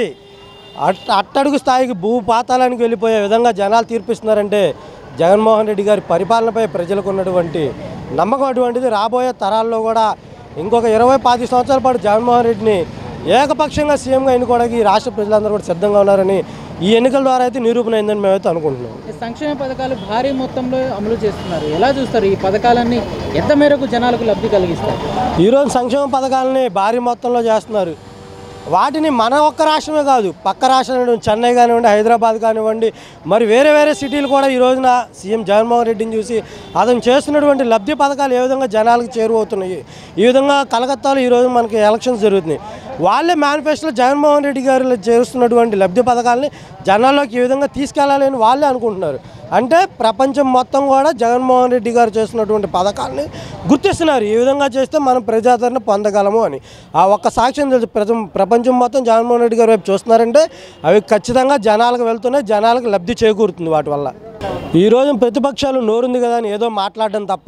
అట్ అట్టడుగు స్థాయికి భూ పాతాళానికి వెళ్ళిపోయే విధంగా జనాలు తీర్పిస్తున్నారంటే జగన్మోహన్ రెడ్డి గారి పరిపాలనపై ప్రజలకు ఉన్నటువంటి నమ్మకం అటువంటిది. రాబోయే తరాల్లో కూడా ఇంకొక ఇరవై పాతి సంవత్సరాల పాటు జగన్మోహన్ రెడ్డిని ఏకపక్షంగా సీఎంగా ఎన్నుకోవడానికి ఈ రాష్ట్ర ప్రజలందరూ కూడా సిద్ధంగా ఉన్నారని ఈ ఎన్నికల ద్వారా అయితే నిరూపణ అయిందని మేమైతే అనుకుంటున్నాం. సంక్షేమ పథకాలు భారీ మొత్తంలో అమలు చేస్తున్నారు. ఎలా చూస్తారు ఈ పథకాలన్నీ ఎంత మేరకు జనాలకు లబ్ధి కలిగిస్తారు? ఈరోజు సంక్షేమ పథకాలని భారీ మొత్తంలో చేస్తున్నారు. వాటిని మన ఒక్క రాష్ట్రమే కాదు పక్క రాష్ట్రాలు చెన్నై కానివ్వండి హైదరాబాద్ కానివ్వండి మరి వేరే వేరే సిటీలు కూడా ఈ రోజున సీఎం జగన్మోహన్ రెడ్డిని చూసి అతను చేస్తున్నటువంటి లబ్ధి పథకాలు ఏ విధంగా జనాలకు చేరువవుతున్నాయి. ఈ విధంగా కలకత్తాలో ఈరోజు మనకి ఎలక్షన్స్ జరుగుతున్నాయి. వాళ్ళే మేనిఫెస్టోలో జగన్మోహన్ రెడ్డి గారు చేస్తున్నటువంటి లబ్ధి పథకాలని జనాల్లోకి ఈ విధంగా తీసుకెళ్లాలని వాళ్ళే అనుకుంటున్నారు. అంటే ప్రపంచం మొత్తం కూడా జగన్మోహన్ రెడ్డి గారు చేస్తున్నటువంటి పథకాలని గుర్తిస్తున్నారు. ఈ విధంగా చేస్తే మనం ప్రజాదరణ పొందగలము అని ఆ ఒక్క సాక్ష్యం తెలుసు. ప్రపంచం మొత్తం జగన్మోహన్ రెడ్డి గారు వైపు చూస్తున్నారంటే అవి ఖచ్చితంగా జనాలకు వెళ్తున్నాయి, జనాలకు లబ్ధి చేకూరుతుంది వాటి వల్ల. ఈరోజు ప్రతిపక్షాలు నోరుంది కదా అని ఏదో మాట్లాడడం తప్ప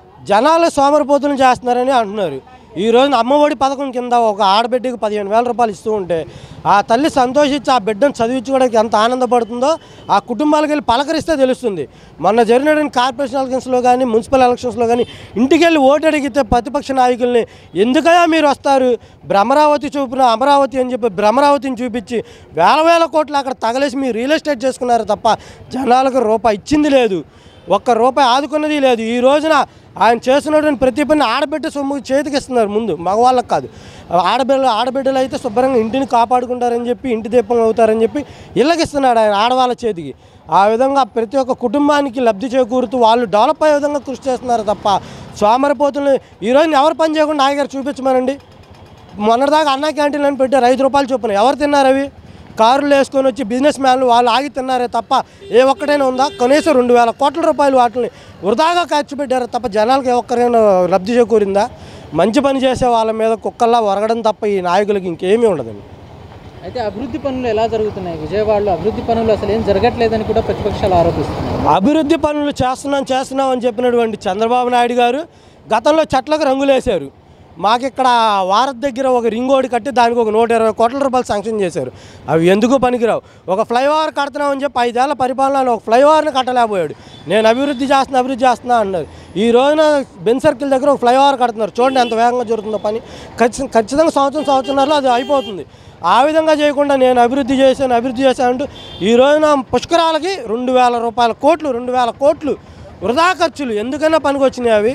జనాలు సోమరిపోతులు చేస్తున్నారని అంటున్నారు. ఈ రోజున అమ్మఒడి పథకం కింద ఒక ఆడబిడ్డకి పదిహేను వేల రూపాయలు ఇస్తూ ఉంటే ఆ తల్లి సంతోషించి ఆ బిడ్డను చదివించుకోవడానికి ఎంత ఆనందపడుతుందో ఆ కుటుంబాలకు వెళ్ళి పలకరిస్తే తెలుస్తుంది. మొన్న జరిగినటువంటి కార్పొరేషన్ ఎలక్షన్స్లో కానీ మున్సిపల్ ఎలక్షన్స్లో కానీ ఇంటికి వెళ్ళి ఓటు అడిగితే ప్రతిపక్ష నాయకుల్ని ఎందుకయ్యా మీరు వస్తారు భ్రమరావతి చూపిన అమరావతి అని చెప్పి భ్రమరావతిని చూపించి వేల వేల కోట్లు అక్కడ తగలేసి మీరు రియల్ ఎస్టేట్ చేసుకున్నారు తప్ప జనాలకు రూపాయి ఇచ్చింది లేదు, ఒక్క రూపాయి ఆదుకున్నది లేదు. ఈ రోజున ఆయన చేస్తున్నటువంటి ప్రతి పని ఆడబిడ్డ సొమ్ము చేతికి ఇస్తున్నారు. ముందు మగవాళ్ళకి కాదు, ఆడబిడ్డలు ఆడబిడ్డలు అయితే శుభ్రంగా ఇంటిని కాపాడుకుంటారని చెప్పి ఇంటి దీపం అవుతారని చెప్పి ఇళ్ళకి ఇస్తున్నాడు ఆయన ఆడవాళ్ళ చేతికి. ఆ విధంగా ప్రతి ఒక్క కుటుంబానికి లబ్ధి చేకూరుతూ వాళ్ళు డెవలప్ అయ్యే విధంగా కృషి చేస్తున్నారు తప్ప సోమరిపోతులు ఈరోజు ఎవరు పని చేయకుండా నాయగారు చూపించమనండి. మొన్నటిదాకా అన్నా క్యాంటీన్లు అని పెట్టారు ఐదు రూపాయలు చొప్పున. ఎవరు తిన్నారు అవి? కారులు వేసుకొని వచ్చి బిజినెస్ మ్యాన్లు వాళ్ళు ఆగి తిన్నారే తప్ప ఏ ఒక్కటైనా ఉందా? కనీసం రెండు వేల కోట్ల రూపాయలు వాటిని వృధాగా ఖర్చు పెట్టారు తప్ప జనాలకు ఏ ఒక్కరైనా లబ్ధి చేకూరిందా? మంచి పని చేసే వాళ్ళ మీద కుక్కల్లా ఒరగడం తప్ప ఈ నాయకులకి ఇంకేమీ ఉండదండి. అయితే అభివృద్ధి పనులు ఎలా జరుగుతున్నాయి? విజయవాడలో అభివృద్ధి పనులు అసలు ఏం జరగట్లేదని కూడా ప్రతిపక్షాలు ఆరోపిస్తున్నాయి. అభివృద్ధి పనులు చేస్తున్నాం చేస్తున్నాం అని చెప్పినటువంటి చంద్రబాబు నాయుడు గారు గతంలో చెట్లకు రంగులేశారు. మాకు ఇక్కడ వారధి దగ్గర ఒక రింగ్ రోడ్ కట్టి దానికి ఒక నూట ఇరవై కోట్ల రూపాయలు శాంక్షన్ చేశారు. అవి ఎందుకు పనికిరావు. ఒక ఫ్లైఓవర్ కడుతున్నామని చెప్పి ఐదేళ్ల పరిపాలనలో ఒక ఫ్లైఓవర్ని కట్టలేకపోయాడు. నేను అభివృద్ధి చేస్తున్నా అభివృద్ధి చేస్తున్నా అన్నారు. ఈ రోజున బెన్ సర్కిల్ దగ్గర ఒక ఫ్లైఓవర్ కడుతున్నారు. చూడండి ఎంత వేగంగా జరుగుతుందో పని. ఖచ్చితంగా ఖచ్చితంగా సంవత్సరం సంవత్సరంలో అది అయిపోతుంది. ఆ విధంగా చేయకుండా నేను అభివృద్ధి చేశాను అభివృద్ధి చేశాను అంటూ ఈ రోజున పుష్కరాలకి రెండు వేల రూపాయల కోట్లు రెండు వేల కోట్లు వృధా ఖర్చులు ఎందుకైనా పనికి వచ్చినాయి అవి.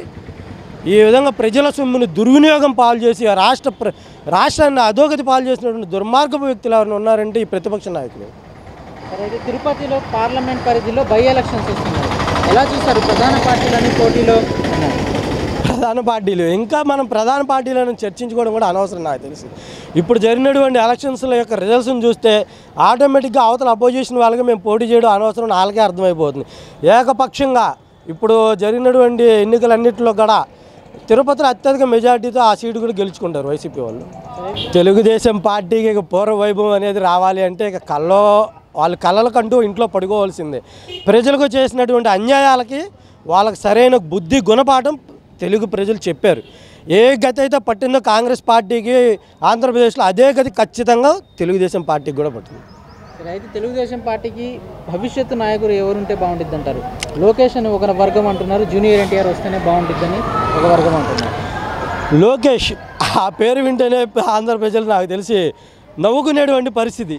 ఈ విధంగా ప్రజల సొమ్ముని దుర్వినియోగం పాలు చేసి రాష్ట్ర రాష్ట్రాన్ని అధోగతి పాలు చేసినటువంటి దుర్మార్గపు వ్యక్తులు ఎవరైనా ఉన్నారంటే ఈ ప్రతిపక్ష నాయకులు. అయితే తిరుపతిలో పార్లమెంట్ పరిధిలో బై ఎలక్షన్స్ వస్తున్నాయి. ఎలా చూస్తారు? ప్రధాన పార్టీలని పోటీలో ఉన్నాయి. ప్రధాన పార్టీలు ఇంకా మనం ప్రధాన పార్టీలను చర్చించుకోవడం కూడా అనవసరం నాకు తెలిసి. ఇప్పుడు జరిగినటువంటి ఎలక్షన్స్ల యొక్క రిజల్ట్స్ని చూస్తే ఆటోమేటిక్గా అవతల అపోజిషన్ వాళ్ళకి మేము పోటీ చేయడం అనవసరం వాళ్ళకే అర్థమైపోతుంది. ఏకపక్షంగా ఇప్పుడు జరిగినటువంటి ఎన్నికలన్నింటిలో కూడా తిరుపతిలో అత్యధిక మెజార్టీతో ఆ సీటు కూడా గెలుచుకుంటారు వైసీపీ వాళ్ళు. తెలుగుదేశం పార్టీకి ఇక పూర్వ వైభవం అనేది రావాలి అంటే ఇక కల్లో వాళ్ళ కళ్ళకంటూ ఇంట్లో పడుకోవాల్సిందే. ప్రజలకు చేసినటువంటి అన్యాయాలకి వాళ్ళకి సరైన బుద్ధి గుణపాఠం తెలుగు ప్రజలు చెప్పారు. ఏ గతి అయితే పట్టిందో కాంగ్రెస్ పార్టీకి ఆంధ్రప్రదేశ్లో అదే గతి ఖచ్చితంగా తెలుగుదేశం పార్టీకి కూడా పట్టింది. అయితే తెలుగుదేశం పార్టీకి భవిష్యత్తు నాయకుడు ఎవరుంటే బాగుంటుంది అంటారు? లోకేష్ అని ఒక వర్గం అంటున్నారు, జూనియర్ ఎన్టీఆర్ వస్తేనే బాగుంటుందని ఒక వర్గం అంటున్నారు. లోకేష్ ఆ పేరు వింటేనే ఆంధ్ర ప్రజలు నాకు తెలిసి నవ్వుకునేటువంటి పరిస్థితి.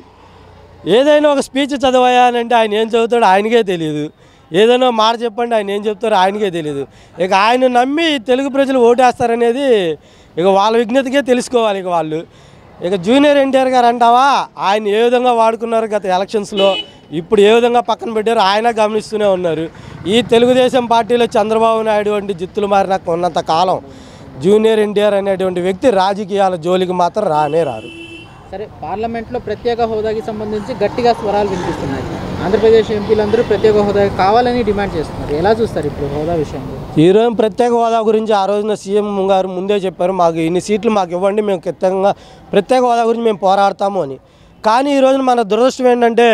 ఏదైనా ఒక స్పీచ్ చదవాయనంటే ఆయన ఏం చదువుతాడో ఆయనకే తెలియదు. ఏదైనా మాట చెప్పండి ఆయన ఏం చెప్తారో ఆయనకే తెలియదు. ఇక ఆయన నమ్మి తెలుగు ప్రజలు ఓటేస్తారనేది ఇక వాళ్ళ విజ్ఞతకే తెలుసుకోవాలి. ఇక వాళ్ళు ఇక జూనియర్ ఎన్టీఆర్ గారు అంటావా ఆయన ఏ విధంగా వాడుకున్నారు గత ఎలక్షన్స్లో, ఇప్పుడు ఏ విధంగా పక్కన పెట్టారు ఆయన గమనిస్తూనే ఉన్నారు. ఈ తెలుగుదేశం పార్టీలో చంద్రబాబు నాయుడు వంటి జిత్తులు మారిన ఉన్నంత కాలం జూనియర్ ఎన్టీఆర్ అనేటువంటి వ్యక్తి రాజకీయాల జోలికి మాత్రం రానే రారు. సరే, పార్లమెంట్లో ప్రత్యేక హోదాకి సంబంధించి గట్టిగా స్వరాలు వినిపిస్తున్నాయి. ఆంధ్రప్రదేశ్ ఎంపీలందరూ ప్రత్యేక హోదా కావాలని డిమాండ్ చేస్తున్నారు. ఎలా చూస్తారు ఇప్పుడు హోదా విషయంలో? ఈరోజు ప్రత్యేక హోదా గురించి ఆ రోజున సీఎం గారు ముందే చెప్పారు, మాకు ఇన్ని సీట్లు మాకు ఇవ్వండి, మేము ఖచ్చితంగా ప్రత్యేక హోదా గురించి మేము పోరాడతాము అని. కానీ ఈ రోజున మన దురదృష్టం ఏంటంటే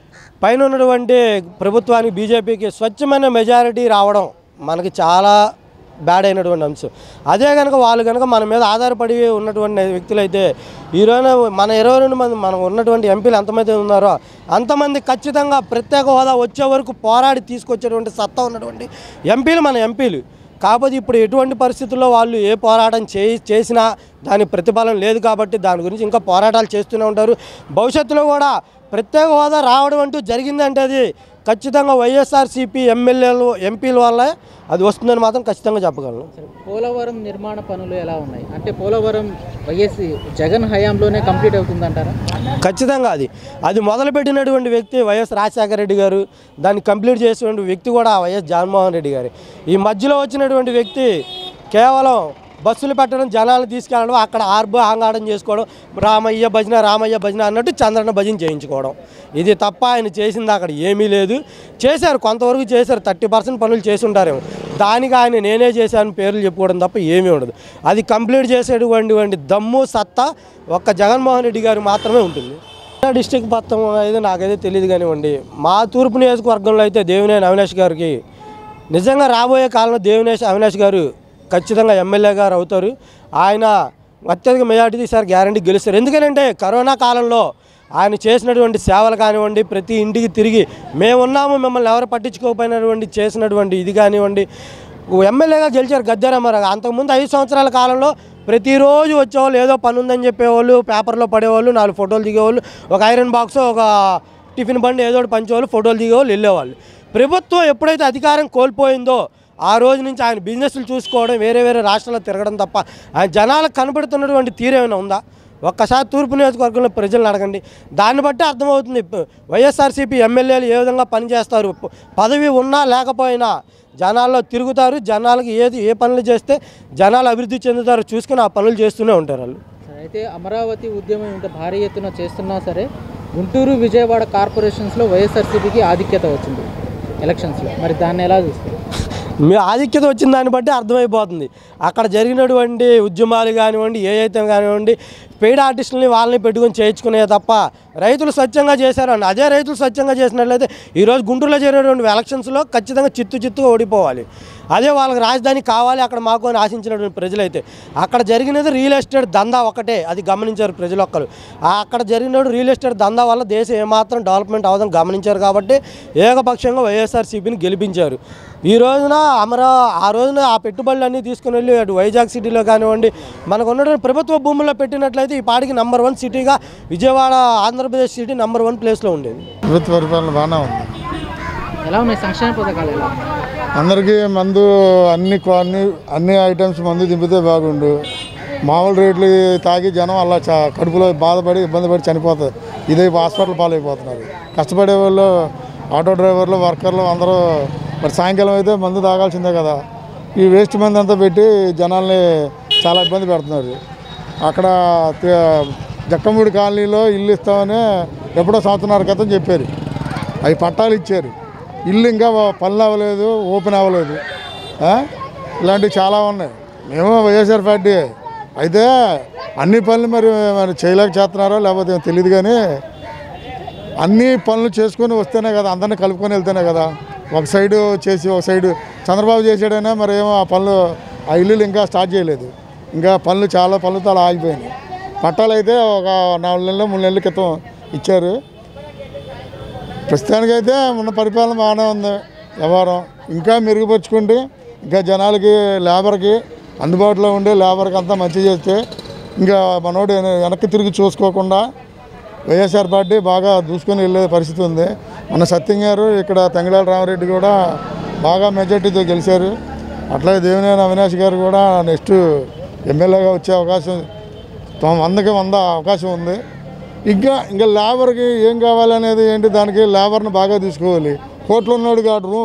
పైన ఉన్నటువంటి ప్రభుత్వానికి బీజేపీకి స్వచ్ఛమైన మెజారిటీ రావడం మనకి చాలా బ్యాడ్ అయినటువంటి అంశం. అదే కనుక వాళ్ళు కనుక మన మీద ఆధారపడి ఉన్నటువంటి వ్యక్తులు అయితే ఈరోజు మన ఇరవై రెండు మంది మనం ఉన్నటువంటి ఎంపీలు ఎంతమంది ఉన్నారో అంతమంది ఖచ్చితంగా ప్రత్యేక హోదా వచ్చే వరకు పోరాడి తీసుకొచ్చేటువంటి సత్తా ఉన్నటువంటి ఎంపీలు మన ఎంపీలు. కాకపోతే ఇప్పుడు ఎటువంటి పరిస్థితుల్లో వాళ్ళు ఏ పోరాటం చే చేసినా దాని ప్రతిఫలం లేదు కాబట్టి దాని గురించి ఇంకా పోరాటాలు చేస్తూనే ఉంటారు. భవిష్యత్తులో కూడా ప్రత్యేక హోదా రావడం అంటూ జరిగిందంటే అది ఖచ్చితంగా వైఎస్ఆర్సీపీ ఎమ్మెల్యేలు ఎంపీల వల్ల అది వస్తుందని మాత్రం ఖచ్చితంగా చెప్పగలను. పోలవరం నిర్మాణ పనులు ఎలా ఉన్నాయి అంటే పోలవరం వైఎస్ జగన్ హయాంలోనే కంప్లీట్ అవుతుందంటారా? ఖచ్చితంగా అది అది మొదలుపెట్టినటువంటి వ్యక్తి వైఎస్ రాజశేఖర రెడ్డి గారు, దాన్ని కంప్లీట్ చేసినటువంటి వ్యక్తి కూడా వైఎస్ జగన్మోహన్ రెడ్డి గారు. ఈ మధ్యలో వచ్చినటువంటి వ్యక్తి కేవలం బస్సులు పెట్టడం, జనాలు తీసుకెళ్ళడం, అక్కడ ఆర్బో ఆంగాడం చేసుకోవడం, రామయ్య భజన రామయ్య భజన అన్నట్టు చంద్రన్న భజన చేయించుకోవడం, ఇది తప్ప ఆయన చేసింది అక్కడ ఏమీ లేదు. చేశారు, కొంతవరకు చేశారు, థర్టీ పర్సెంట్ పనులు చేసి ఉంటారేమో, దానికి ఆయన నేనే చేశాను పేర్లు చెప్పుకోవడం తప్ప ఏమీ ఉండదు. అది కంప్లీట్ చేసేటువంటి దమ్ము సత్తా ఒక్క జగన్మోహన్ రెడ్డి గారు మాత్రమే ఉంటుంది. డిస్టిక్ మొత్తం అయితే నాకైతే తెలియదు కానివ్వండి, మా తూర్పు నియోజకవర్గంలో అయితే దేవినేని అవినాష్ గారికి నిజంగా రాబోయే కాలంలో దేవినేని అవినాష్ గారు ఖచ్చితంగా ఎమ్మెల్యే గారు అవుతారు. ఆయన అత్యధిక మెజార్టీ ఈసారి గ్యారంటీ గెలుస్తారు. ఎందుకంటే కరోనా కాలంలో ఆయన చేసినటువంటి సేవలు కానివ్వండి, ప్రతి ఇంటికి తిరిగి మేమున్నాము మిమ్మల్ని ఎవరు పట్టించుకోకపోయినటువంటి చేసినటువంటి ఇది కానివ్వండి, ఎమ్మెల్యేగా గెలిచారు గద్దె రామారావు. అంతకుముందు ఐదు సంవత్సరాల కాలంలో ప్రతిరోజు వచ్చేవాళ్ళు, ఏదో పని ఉందని చెప్పేవాళ్ళు, పేపర్లో పడేవాళ్ళు, నాలుగు ఫోటోలు దిగేవాళ్ళు, ఒక ఐరన్ బాక్స్ ఒక టిఫిన్ బండి ఏదో ఒకటి పంచేవాళ్ళు, ఫోటోలు దిగేవాళ్ళు, వెళ్ళేవాళ్ళు. ప్రభుత్వం ఎప్పుడైతే అధికారం కోల్పోయిందో ఆ రోజు నుంచి ఆయన బిజినెస్లు చూసుకోవడం, వేరే వేరే రాష్ట్రాల్లో తిరగడం తప్ప ఆయన జనాలకు కనబడుతున్నటువంటి తీరేమైనా ఉందా? ఒక్కసారి తూర్పు నియోజకవర్గంలో ప్రజలను అడగండి, దాన్ని బట్టి అర్థమవుతుంది వైఎస్ఆర్సీపీ ఎమ్మెల్యేలు ఏ విధంగా పనిచేస్తారు. పదవి ఉన్నా లేకపోయినా జనాల్లో తిరుగుతారు, జనాలకు ఏది ఏ పనులు చేస్తే జనాలు అభివృద్ధి చెందుతారో చూసుకుని ఆ పనులు చేస్తూనే ఉంటారు వాళ్ళు. అయితే అమరావతి ఉద్యమం ఇంత భారీ ఎత్తున చేస్తున్నా సరే గుంటూరు విజయవాడ కార్పొరేషన్స్లో వైఎస్ఆర్సీపీకి ఆధిక్యత వచ్చింది ఎలక్షన్స్లో, మరి దాన్ని ఎలా చూస్తారు? మీ ఆధిక్యత వచ్చిన దాన్ని బట్టి అర్థమైపోతుంది. అక్కడ జరిగినటువంటి ఉద్యమాలు కానివ్వండి, ఏ అయితే కానివ్వండి, పెయిడ్ ఆర్టిస్టులని వాళ్ళని పెట్టుకొని చేయించుకునే తప్ప రైతులు స్వచ్ఛంగా చేశారండి. అదే రైతులు స్వచ్ఛంగా చేసినట్లయితే ఈరోజు గుంటూరులో జరిగినటువంటి ఎలక్షన్స్లో ఖచ్చితంగా చిత్తు చిత్తుగా ఓడిపోవాలి. అదే వాళ్ళకి రాజధాని కావాలి అక్కడ మాకు అని ఆశించినటువంటి ప్రజలైతే అక్కడ జరిగినది రియల్ ఎస్టేట్ దందా ఒకటే, అది గమనించారు ప్రజలు ఒక్కరు. అక్కడ జరిగినప్పుడు రియల్ ఎస్టేట్ దందా వల్ల దేశం ఏమాత్రం డెవలప్మెంట్ అవ్వదని గమనించారు కాబట్టి ఏకపక్షంగా వైఎస్ఆర్సీపీని గెలిపించారు. ఈ రోజున అమరా ఆ రోజున ఆ పెట్టుబడులన్నీ తీసుకుని వెళ్ళి అటు వైజాగ్ సిటీలో కానివ్వండి మనకు ఉన్నటువంటి ప్రభుత్వ భూముల్లో పెట్టినట్లయితే ఈ పాటికి నెంబర్ వన్ సిటీగా Vijayawada Andhra Pradesh city number one ప్లేస్లో ఉండేది. ప్రభుత్వ పరిపాలన బాగానే ఉంది. ఎలా ఉన్నాయి సంక్షేమ పథకాలు? ఎలా అందరికీ మందు అన్ని అన్ని అన్ని ఐటమ్స్ మందు దింపితే బాగుండు. మామూలు రేట్లు తాగి జనం అలా చా కడుపులో బాధపడి ఇబ్బంది పడి చనిపోతారు. ఇదే హాస్పిటల్ పాలైపోతున్నారు. కష్టపడే వాళ్ళు, ఆటో డ్రైవర్లు, వర్కర్లు అందరూ మరి సాయంకాలం అయితే మందు తాగాల్సిందే కదా. ఈ వేస్ట్ మంది అంతా పెట్టి జనాల్ని చాలా ఇబ్బంది పెడుతున్నారు. అక్కడ జక్కమూడి కాలనీలో ఇల్లు ఇస్తామని ఎప్పుడో సంవత్సరాల క్రితం చెప్పారు. అవి పట్టాలు ఇచ్చారు, ఇల్లు ఇంకా పనులు అవ్వలేదు, ఓపెన్ అవ్వలేదు. ఇలాంటివి చాలా ఉన్నాయి. మేము వైఎస్ఆర్ పార్టీ అయితే అన్ని పనులు మరి మరి చేయలేక చేస్తున్నారో లేకపోతే తెలియదు, కానీ అన్ని పనులు చేసుకొని వస్తేనే కదా, అందరినీ కలుపుకొని వెళ్తేనే కదా. ఒక సైడు చేసి ఒక సైడు చంద్రబాబు చేసాడైనా మరి ఏమో ఆ పనులు ఆ ఇల్లులు ఇంకా స్టార్ట్ చేయలేదు. ఇంకా పనులు చాలా పనులతో అలా ఆగిపోయినాయి. పట్టాలు అయితే ఒక నాలుగు నెలలు మూడు నెలల క్రితం ఇచ్చారు. ప్రస్తుతానికైతే ఉన్న పరిపాలన బాగానే ఉంది. వ్యవహారం ఇంకా మెరుగుపరుచుకుంటే ఇంకా జనాలకి, లేబర్కి అందుబాటులో ఉండే లేబర్కి అంతా మంచి చేస్తే ఇంకా మనోడు వెనక్కి తిరిగి చూసుకోకుండా వైఎస్ఆర్ పార్టీ బాగా దూసుకొని వెళ్ళే పరిస్థితి ఉంది. మన సత్యం గారు ఇక్కడ తంగిరాల రామరెడ్డి కూడా బాగా మెజార్టీతో గెలిచారు. అట్లాగే దేవినేని అవినాష్ గారు కూడా నెక్స్ట్ ఎమ్మెల్యేగా వచ్చే అవకాశం వందకి వంద అవకాశం ఉంది. ఇంకా ఇంకా లేబర్కి ఏం కావాలనేది ఏంటి, దానికి లేబర్ని బాగా తీసుకోవాలి. కోట్లు ఉన్నాడు కాదు, రూమ్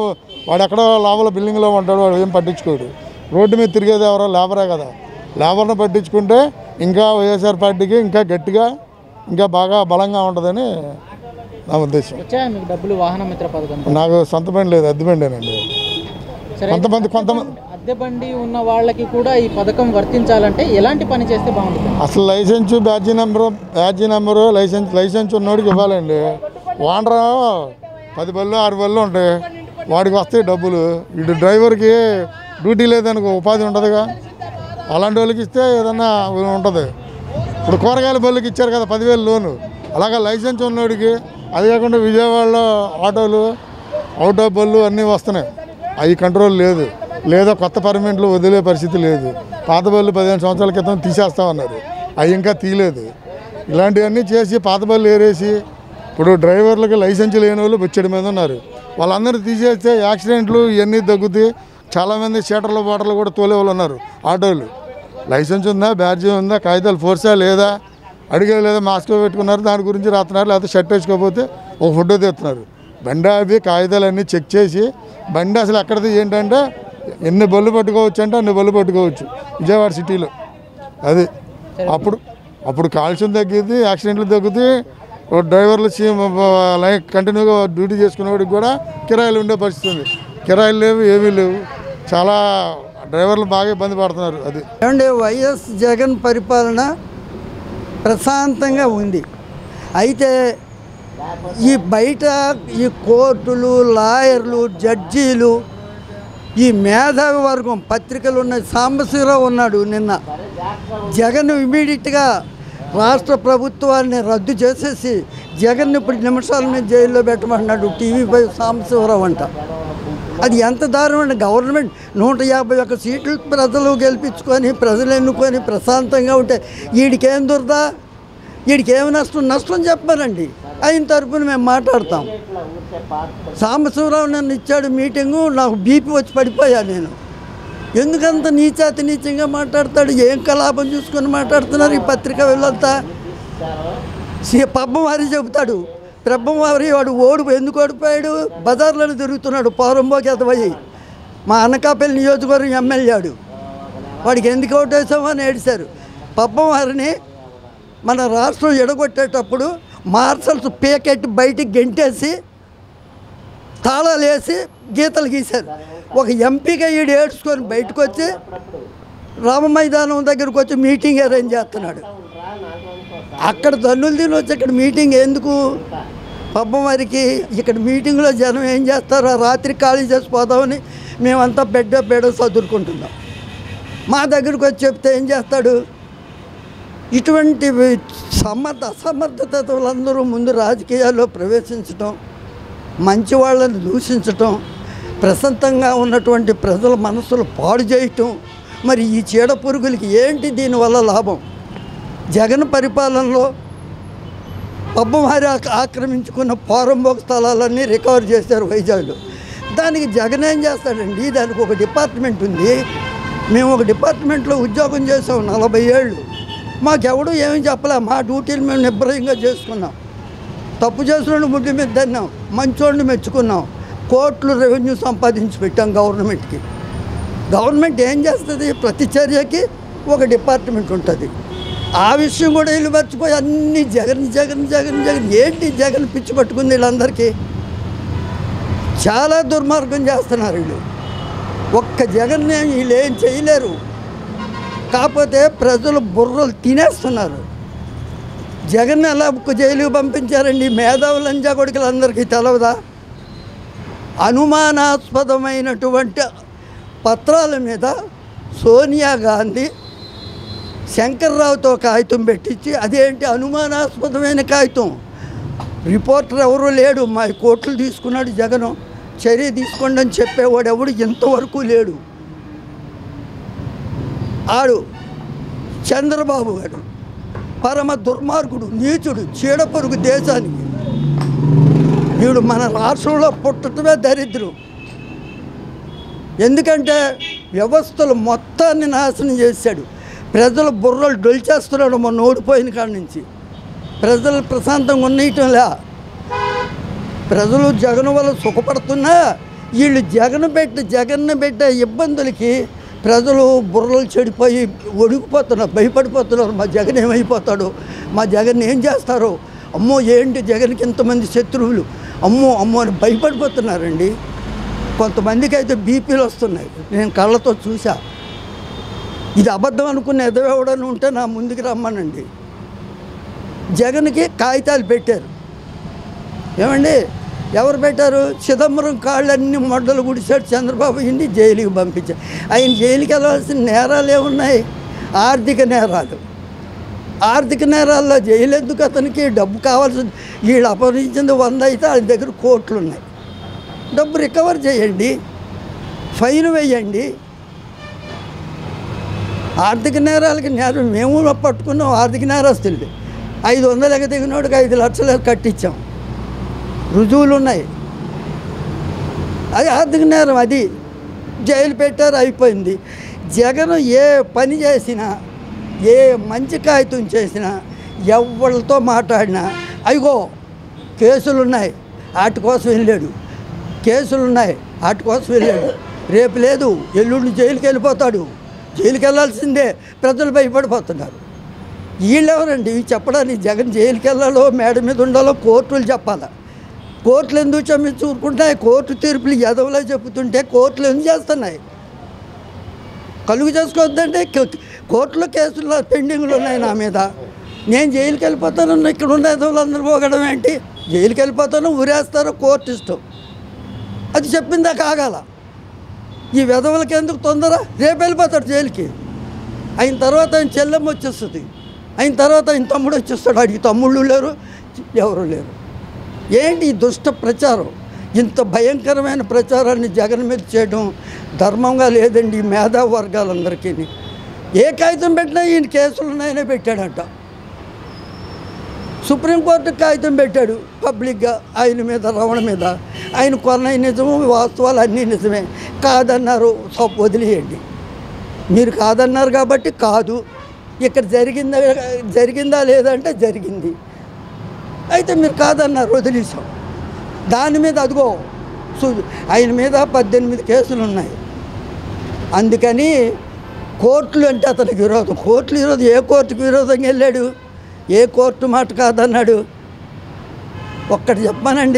వాడు ఎక్కడో లోపల బిల్డింగ్లో ఉంటాడు, వాడు ఏం పట్టించుకోడు. రోడ్డు మీద తిరిగేది ఎవరో లేబరే కదా, లేబర్ని పట్టించుకుంటే ఇంకా వైఎస్ఆర్ పార్టీకి ఇంకా గట్టిగా ఇంకా బాగా బలంగా ఉంటుందని నా ఉద్దేశం. వచ్చాయా మీకు డబ్బులు వాహన మిత్ర పథకం? నాకు సొంత బండి లేదు, అద్దె బండేనండి. కొంతమంది కొంతమంది అద్దె బండి ఉన్న వాళ్ళకి కూడా ఈ పథకం వర్తించాలంటే ఎలాంటి పని చేస్తే బాగుంటుంది? అసలు license, badge number badge number license license ఉన్నోడికి ఇవ్వాలండి. ఓనర్ పది బళ్ళు ఆరు బళ్ళు ఉంటాయి, వాడికి వస్తాయి డబ్బులు. ఇటు డ్రైవర్కి డ్యూటీ లేదనుకో ఉపాధి ఉండదుగా, అలాంటి వాళ్ళకి ఇస్తే ఏదన్నా ఉంటుంది. ఇప్పుడు కూరగాయల బళ్ళకి ఇచ్చారు కదా పదివేలు లోను, అలాగా లైసెన్స్ ఉన్నోడికి. అది కాకుండా విజయవాడలో ఆటోలు అవుట్ ఆఫ్ బళ్ళు అన్నీ వస్తున్నాయి, అవి కంట్రోల్ లేదు. లేదా కొత్త పర్మిట్లు వదిలే పరిస్థితి లేదు. పాత బళ్ళు పదిహేను సంవత్సరాల క్రితం తీసేస్తామన్నారు, అవి ఇంకా తీయలేదు. ఇలాంటివన్నీ చేసి పాత బళ్ళు ఏరేసి ఇప్పుడు డ్రైవర్లకి లైసెన్స్ లేని వాళ్ళు బొచ్చెడి మీద ఉన్నారు. వాళ్ళందరూ తీసేస్తే యాక్సిడెంట్లు ఇవన్నీ తగ్గుతాయి. చాలామంది షీటర్ల బాటలు కూడా తోలే వాళ్ళు ఉన్నారు. ఆటోలు లైసెన్స్ ఉందా, బ్యాడ్జీ ఉందా, కాగితాలు ఫోర్సా లేదా అడిగే లేదా మాస్క్ పెట్టుకున్నారు, దాని గురించి రాస్తున్నారు. లేకపోతే షర్ట్ వేసుకోకపోతే ఒక ఫోటో తీస్తున్నారు. బండి ఆపి కాగితాలు అన్నీ చెక్ చేసి బండి అసలు ఎక్కడిది ఏంటంటే ఎన్ని బళ్ళు పట్టుకోవచ్చు అంటే అన్ని బళ్ళు పట్టుకోవచ్చు విజయవాడ సిటీలో. అది అప్పుడు అప్పుడు కాలుష్యం తగ్గిద్ది, యాక్సిడెంట్లు తగ్గుతాయి. డ్రైవర్లు లైన్ కంటిన్యూగా డ్యూటీ చేసుకునేవాడికి కూడా కిరాయిలు ఉండే పరిస్థితి ఉంది. కిరాయిలు లేవు, ఏమీ లేవు. చాలా డ్రైవర్లు బాగా ఇబ్బంది పడుతున్నారు. అది ఏమంటే వైఎస్ జగన్ పరిపాలన ప్రశాంతంగా ఉంది. అయితే ఈ బయట ఈ కోర్టులు, లాయర్లు, జడ్జీలు, ఈ మేధావి వర్గం పత్రికలు ఉన్న సాంబశివరావు ఉన్నాడు. నిన్న జగన్ ఇమీడియట్గా రాష్ట్ర ప్రభుత్వాన్ని రద్దు చేసేసి జగన్ ఇప్పుడు నిమిషాల మీద జైల్లో పెట్టమంటున్నాడు టీవీపై సాంబశివరావు అంట. అది ఎంత దారుణం. గవర్నమెంట్ నూట యాభై ఒక్క సీట్లు ప్రజలు గెలిపించుకొని ప్రజలు ఎన్నుకొని ప్రశాంతంగా ఉంటే వీడికేం దురదా, వీడికి ఏమి నష్టం నష్టం చెప్పారండి. ఆయన తరపున మేము మాట్లాడతాం. సాంబశివరావు నన్ను ఇచ్చాడు మీటింగు, నాకు బీపీ వచ్చి పడిపోయా నేను. ఎందుకంత నీచాతి నీచంగా మాట్లాడతాడు? ఏం కలాపం చూసుకొని మాట్లాడుతున్నారు ఈ పత్రిక వీళ్ళంతా. పబ్బం వారి చెబుతాడు, ప్రభం వారి వాడు ఓడి ఎందుకు ఓడిపోయాడు? బజార్లను తిరుగుతున్నాడు పోరంబోకి ఎదవయ్యి. మా అనకాపల్లి నియోజకవర్గం ఎమ్మెల్యేడు, వాడికి ఎందుకు ఓటేసామో అని ఏడిశారు. పబ్బం వారిని మన రాష్ట్రం ఎడగొట్టేటప్పుడు మార్షల్స్ పేకెట్ బయటికి గెంటేసి తాళాలు వేసి గీతలు గీశారు. ఒక ఎంపీగా ఈడు ఏడ్చుకొని బయటకు వచ్చి రామ మైదానం దగ్గరకు వచ్చి మీటింగ్ అరేంజ్ చేస్తున్నాడు. అక్కడ దన్నులు తిని వచ్చి ఇక్కడ మీటింగ్ ఎందుకు? పబ్బం వారికి ఇక్కడ మీటింగ్లో జనం ఏం చేస్తారో రాత్రి ఖాళీ చేసిపోదామని మేమంతా బెడ్ బెడ చదువుకుంటున్నాం. మా దగ్గరకు వచ్చి చెప్తే ఏం చేస్తాడు? ఇటువంటి సమర్థ అసమర్థతలందరూ ముందు రాజకీయాల్లో ప్రవేశించడం, మంచి వాళ్ళని దూషించటం, ప్రశాంతంగా ఉన్నటువంటి ప్రజల మనసులు పాడు చేయటం. మరి ఈ చీడ పురుగులకి ఏంటి దీనివల్ల లాభం? జగన్ పరిపాలనలో పబ్బవారి ఆక్రమించుకున్న పోరంబోక్ స్థలాలన్నీ రికవర్ చేశారు వైజాగ్లో. దానికి జగన్ ఏం చేస్తాడండి? దానికి ఒక డిపార్ట్మెంట్ ఉంది. మేము ఒక డిపార్ట్మెంట్లో ఉద్యోగం చేసాం నలభై ఏళ్ళు. మాకెవడూ ఏమీ చెప్పలే. మా డ్యూటీలు మేము నిబ్బరంగా చేసుకున్నాం. తప్పు చేసిన ముడ్డి మీద తిన్నాం, మంచోడిని మెచ్చుకున్నాం, కోట్లు రెవెన్యూ సంపాదించి పెట్టాం గవర్నమెంట్కి. గవర్నమెంట్ ఏం చేస్తుంది? ప్రతి చర్యకి ఒక డిపార్ట్మెంట్ ఉంటుంది. ఆ విషయం కూడా వీళ్ళు మర్చిపోయి అన్ని జగన్ జగన్ జగన్ జగన్ ఏంటి జగన్ పిచ్చి పట్టుకుంది వీళ్ళందరికీ. చాలా దుర్మార్గం చేస్తున్నారు వీళ్ళు. ఒక్క జగన్ని వీళ్ళు ఏం చేయలేరు. కాకపోతే ప్రజలు బుర్రలు తినేస్తున్నారు. జగన్ ఎలా జైలుకి పంపించారండి? మేధావులు లంజా కొడుకులందరికీ తెలవదా? అనుమానాస్పదమైనటువంటి పత్రాల మీద సోనియా గాంధీ శంకర్రావుతో కాగితం పెట్టించి, అదేంటి అనుమానాస్పదమైన కాగితం? రిపోర్టర్ ఎవరు లేడు. మా కోట్లు తీసుకున్నాడు జగను, చర్య తీసుకోండి అని చెప్పేవాడు ఎవడు ఇంతవరకు లేడు. ఆడు చంద్రబాబు గారు పరమ దుర్మార్గుడు, నీచుడు, చీడపరుగు దేశానికి. వీడు మన రాష్ట్రంలో పుట్టడమే దరిద్రం. ఎందుకంటే వ్యవస్థలు మొత్తాన్ని నాశనం చేశాడు. ప్రజల బుర్రలు డొల్చేస్తున్నాడు మొన్న ఓడిపోయిన కాడి నుంచి. ప్రజలు ప్రశాంతంగా ఉండటంలే. ప్రజలు జగన్ వల్ల సుఖపడుతున్నా వీళ్ళు జగన్ పెట్ట జగన్ పెట్టే ఇబ్బందులకి ప్రజలు బుర్రలు చెడిపోయి వణికిపోతున్నారు, భయపడిపోతున్నారు. మా జగన్ ఏమైపోతాడు, మా జగన్ ఏం చేస్తారు, అమ్మో ఏంటి జగన్కి ఇంతమంది శత్రువులు, అమ్మో అమ్మో అని భయపడిపోతున్నారండి. కొంతమందికి అయితే బీపీలు వస్తున్నాయి, నేను కళ్ళతో చూసా. ఇది అబద్ధం అనుకున్న ఎదవెవడని ఉంటే నా ముందుకు రమ్మనండి. జగన్కి కాగితాలు పెట్టారు, ఏమండి ఎవరు పెట్టారు? చిదంబరం కాళ్ళన్నీ మొడ్డలు గుడిచాడు చంద్రబాబు, ఇండి జైలుకి పంపించారు. ఆయన జైలుకి వెళ్ళాల్సిన నేరాలు ఏమున్నాయి? ఆర్థిక నేరాలు. ఆర్థిక నేరాల్లో జైలు ఎందుకు? అతనికి డబ్బు కావాల్సింది. వీళ్ళు అపహరించింది వంద అయితే ఆయన దగ్గర కోట్లు ఉన్నాయి. డబ్బు రికవర్ చేయండి, ఫైన్ వేయండి. ఆర్థిక నేరాలకి నేరం మేము పట్టుకున్నాం. ఆర్థిక నేరస్తులు ఐదు వందలు ఎగదిగినోడికి ఐదు లక్షలు కట్టించాం, రుజువులు ఉన్నాయి. అది ఆర్థిక నేరం, అది జైలు పెట్టారు, అయిపోయింది. జగన్ ఏ పని చేసినా, ఏ మంచి కాగితం చేసినా, ఎవరితో మాట్లాడినా అయ్యో కేసులు ఉన్నాయి వాటి కోసం వెళ్ళాడు, కేసులు ఉన్నాయి వాటి కోసం వెళ్ళాడు, రేపు లేదు ఎల్లుండి జైలుకి వెళ్ళిపోతాడు, జైలుకి వెళ్ళాల్సిందే. ప్రజలు భయపడిపోతున్నారు. వీళ్ళెవరండి చెప్పడానికి? జగన్ జైలుకి వెళ్ళాలో మేడ మీద ఉండాలో కోర్టులు చెప్పాలా? కోర్టులు ఎందుకు చమ్మి చూరుకుంటున్నాయి? కోర్టు తీర్పులు ఎదవలో చెబుతుంటే కోర్టులు ఎందుకు చేస్తున్నాయి? కలుగు చేసుకోవద్దంటే కోర్టులో కేసులు పెండింగ్లు ఉన్నాయి నా మీద. నేను జైలుకి వెళ్ళిపోతాను, ఇక్కడ ఉన్న ఎదవలు అందరూ పోగడం ఏంటి? జైలుకి వెళ్ళిపోతాను, ఊరేస్తారు, కోర్టు ఇష్టం. అది చెప్పిందా కాగాల. ఈ వెధవలకి ఎందుకు తొందర? రేపు వెళ్ళిపోతాడు జైలుకి. అయిన తర్వాత ఆయన చెల్లెమ్మ వచ్చేస్తుంది, అయిన తర్వాత ఆయన తమ్ముడు వచ్చేస్తాడు. అడిగి తమ్ముళ్ళు లేరు, ఎవరు లేరు. ఏంటి ఈ దుష్ట ప్రచారం? ఇంత భయంకరమైన ప్రచారాన్ని జగన్ మీద చేయడం ధర్మంగా లేదండి. ఈ మేధావి వర్గాలందరికీ ఏ కాగితం పెట్టినా ఈయన కేసులు ఉన్నాయనే పెట్టాడంట. సుప్రీంకోర్టుకి కాగితం పెట్టాడు పబ్లిక్గా ఆయన మీద, రమణ మీద. ఆయన కొన్న నిజము, వాస్తవాలు అన్నీ నిజమే. కాదన్నారు, వదిలేయండి. మీరు కాదన్నారు కాబట్టి కాదు. ఇక్కడ జరిగిందా జరిగిందా లేదంటే జరిగింది. అయితే మీరు కాదన్నారు, వదిలేసాం. దాని మీద అదిగో ఆయన మీద పద్దెనిమిది కేసులు ఉన్నాయి. అందుకని కోర్టులు అంటే అతనికి విరోధం. కోర్టులు విరోధం. ఏ కోర్టుకు విరోధంగా వెళ్ళాడు? ఏ కోర్టు మాట కాదన్నాడు? ఒక్కటి చెప్పానండి,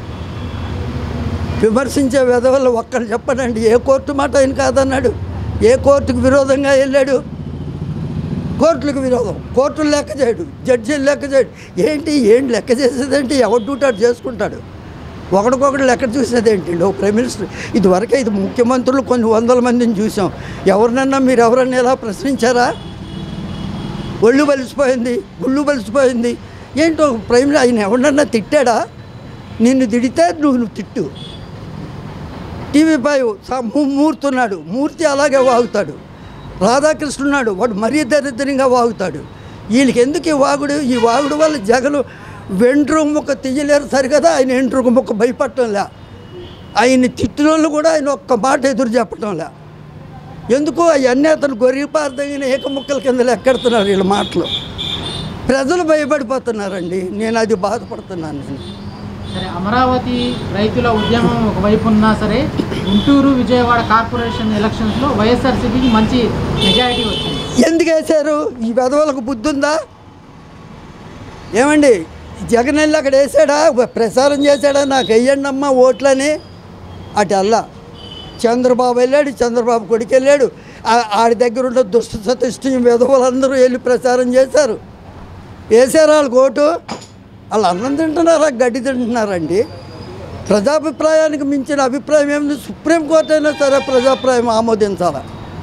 విమర్శించే విధవల్లో ఒక్కటి చెప్పనండి. ఏ కోర్టు మాట ఆయన కాదన్నాడు? ఏ కోర్టుకు విరోధంగా వెళ్ళాడు? కోర్టులకు విరోధం. కోర్టులు లెక్క చేయడు, జడ్జీలు లెక్క చేయడు. ఏంటి ఏంటి లెక్క చేసేదేంటి? ఎవరు డ్యూటాడు చేసుకుంటాడు. ఒకడికొకటి లెక్క చూసేదేంటి? ఓ ప్రైమ్ మినిస్టర్ ఇదివరకే ఇది ముఖ్యమంత్రులు కొన్ని వందల మందిని చూసాం. ఎవరినన్నా మీరు ఎవరన్నా ఎలా ప్రశ్నించారా? ఒళ్ళు బలిసిపోయింది, గుళ్ళు బలిసిపోయింది. ఏంటో ప్రైమ్ ఆయన ఎవరినన్నా తిట్టాడా? నిన్ను తిడితే నువ్వు నువ్వు తిట్టు. టీవీ ఫైవ్ మూర్తున్నాడు, మూర్తి అలాగే వాగుతాడు. రాధాకృష్ణున్నాడు, వాడు మరీ దరిద్రంగా వాగుతాడు. వీళ్ళకి ఎందుకు ఈ వాగుడు? ఈ వాగుడు వల్ల జగన్ వెంట్రుక ముక్క తీయలేరు సరికదా. ఆయన వెంట్రుక ముక్క భయపడటంలే. ఆయన్ని తిట్టిన వాళ్ళు కూడా ఆయన ఒక్క మాట ఎదురు చెప్పటంలే. ఎందుకు? అవన్నీ అతను గొర్రెపార్థమైన ఏక ముక్కల కింద లెక్కెడుతున్నారు వీళ్ళ మాటలు. ప్రజలు భయపడిపోతున్నారండి. నేను అది బాధపడుతున్నాను. నేను సరే, అమరావతి రైతుల ఉద్యమం ఒకవైపు ఉన్నా సరే, గుంటూరు విజయవాడ కార్పొరేషన్ ఎలక్షన్స్లో వైఎస్ఆర్సీపీకి మంచి మెజారిటీ వచ్చింది. ఎందుకు వేశారు? ఈ వెధవలకు బుద్ధి ఉందా? ఏమండి, జగన్ వెళ్ళి అక్కడ వేసాడా? ప్రసారం చేశాడా నాకు వెయ్యండి అమ్మ ఓట్లని? అటు అల్లా చంద్రబాబు వెళ్ళాడు, చంద్రబాబు కొడుకు వెళ్ళాడు. ఆడి దగ్గర ఉన్న దుష్ట సతిష్టి వెధవలందరూ వెళ్ళి ప్రచారం చేశారు. వేసారు వాళ్ళకి ఓటు. వాళ్ళు అన్నం తింటున్నారా, గడ్డి తింటున్నారండి? ప్రజాభిప్రాయానికి మించిన అభిప్రాయం ఏమిటి? సుప్రీంకోర్టు అయినా సరే ప్రజాభిప్రాయం ఆమోదించాలి.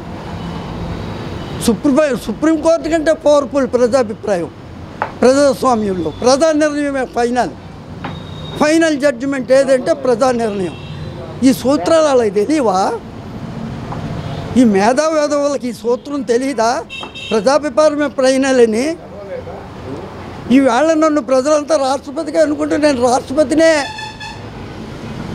సుప్రీం సుప్రీంకోర్టు కంటే పవర్ఫుల్ ప్రజాభిప్రాయం ప్రజాస్వామ్యంలో. ప్రజా నిర్ణయమే ఫైనల్. ఫైనల్ జడ్జిమెంట్ ఏదంటే ప్రజా నిర్ణయం. ఈ సూత్రాలు అలా తెలియవా? ఈ మేధావేధవులకి ఈ సూత్రం తెలియదా? ప్రజాభిప్రాయమే ఫైనల్ అని. ఈవేళ నన్ను ప్రజలంతా రాష్ట్రపతిగా అనుకుంటే నేను రాష్ట్రపతినే.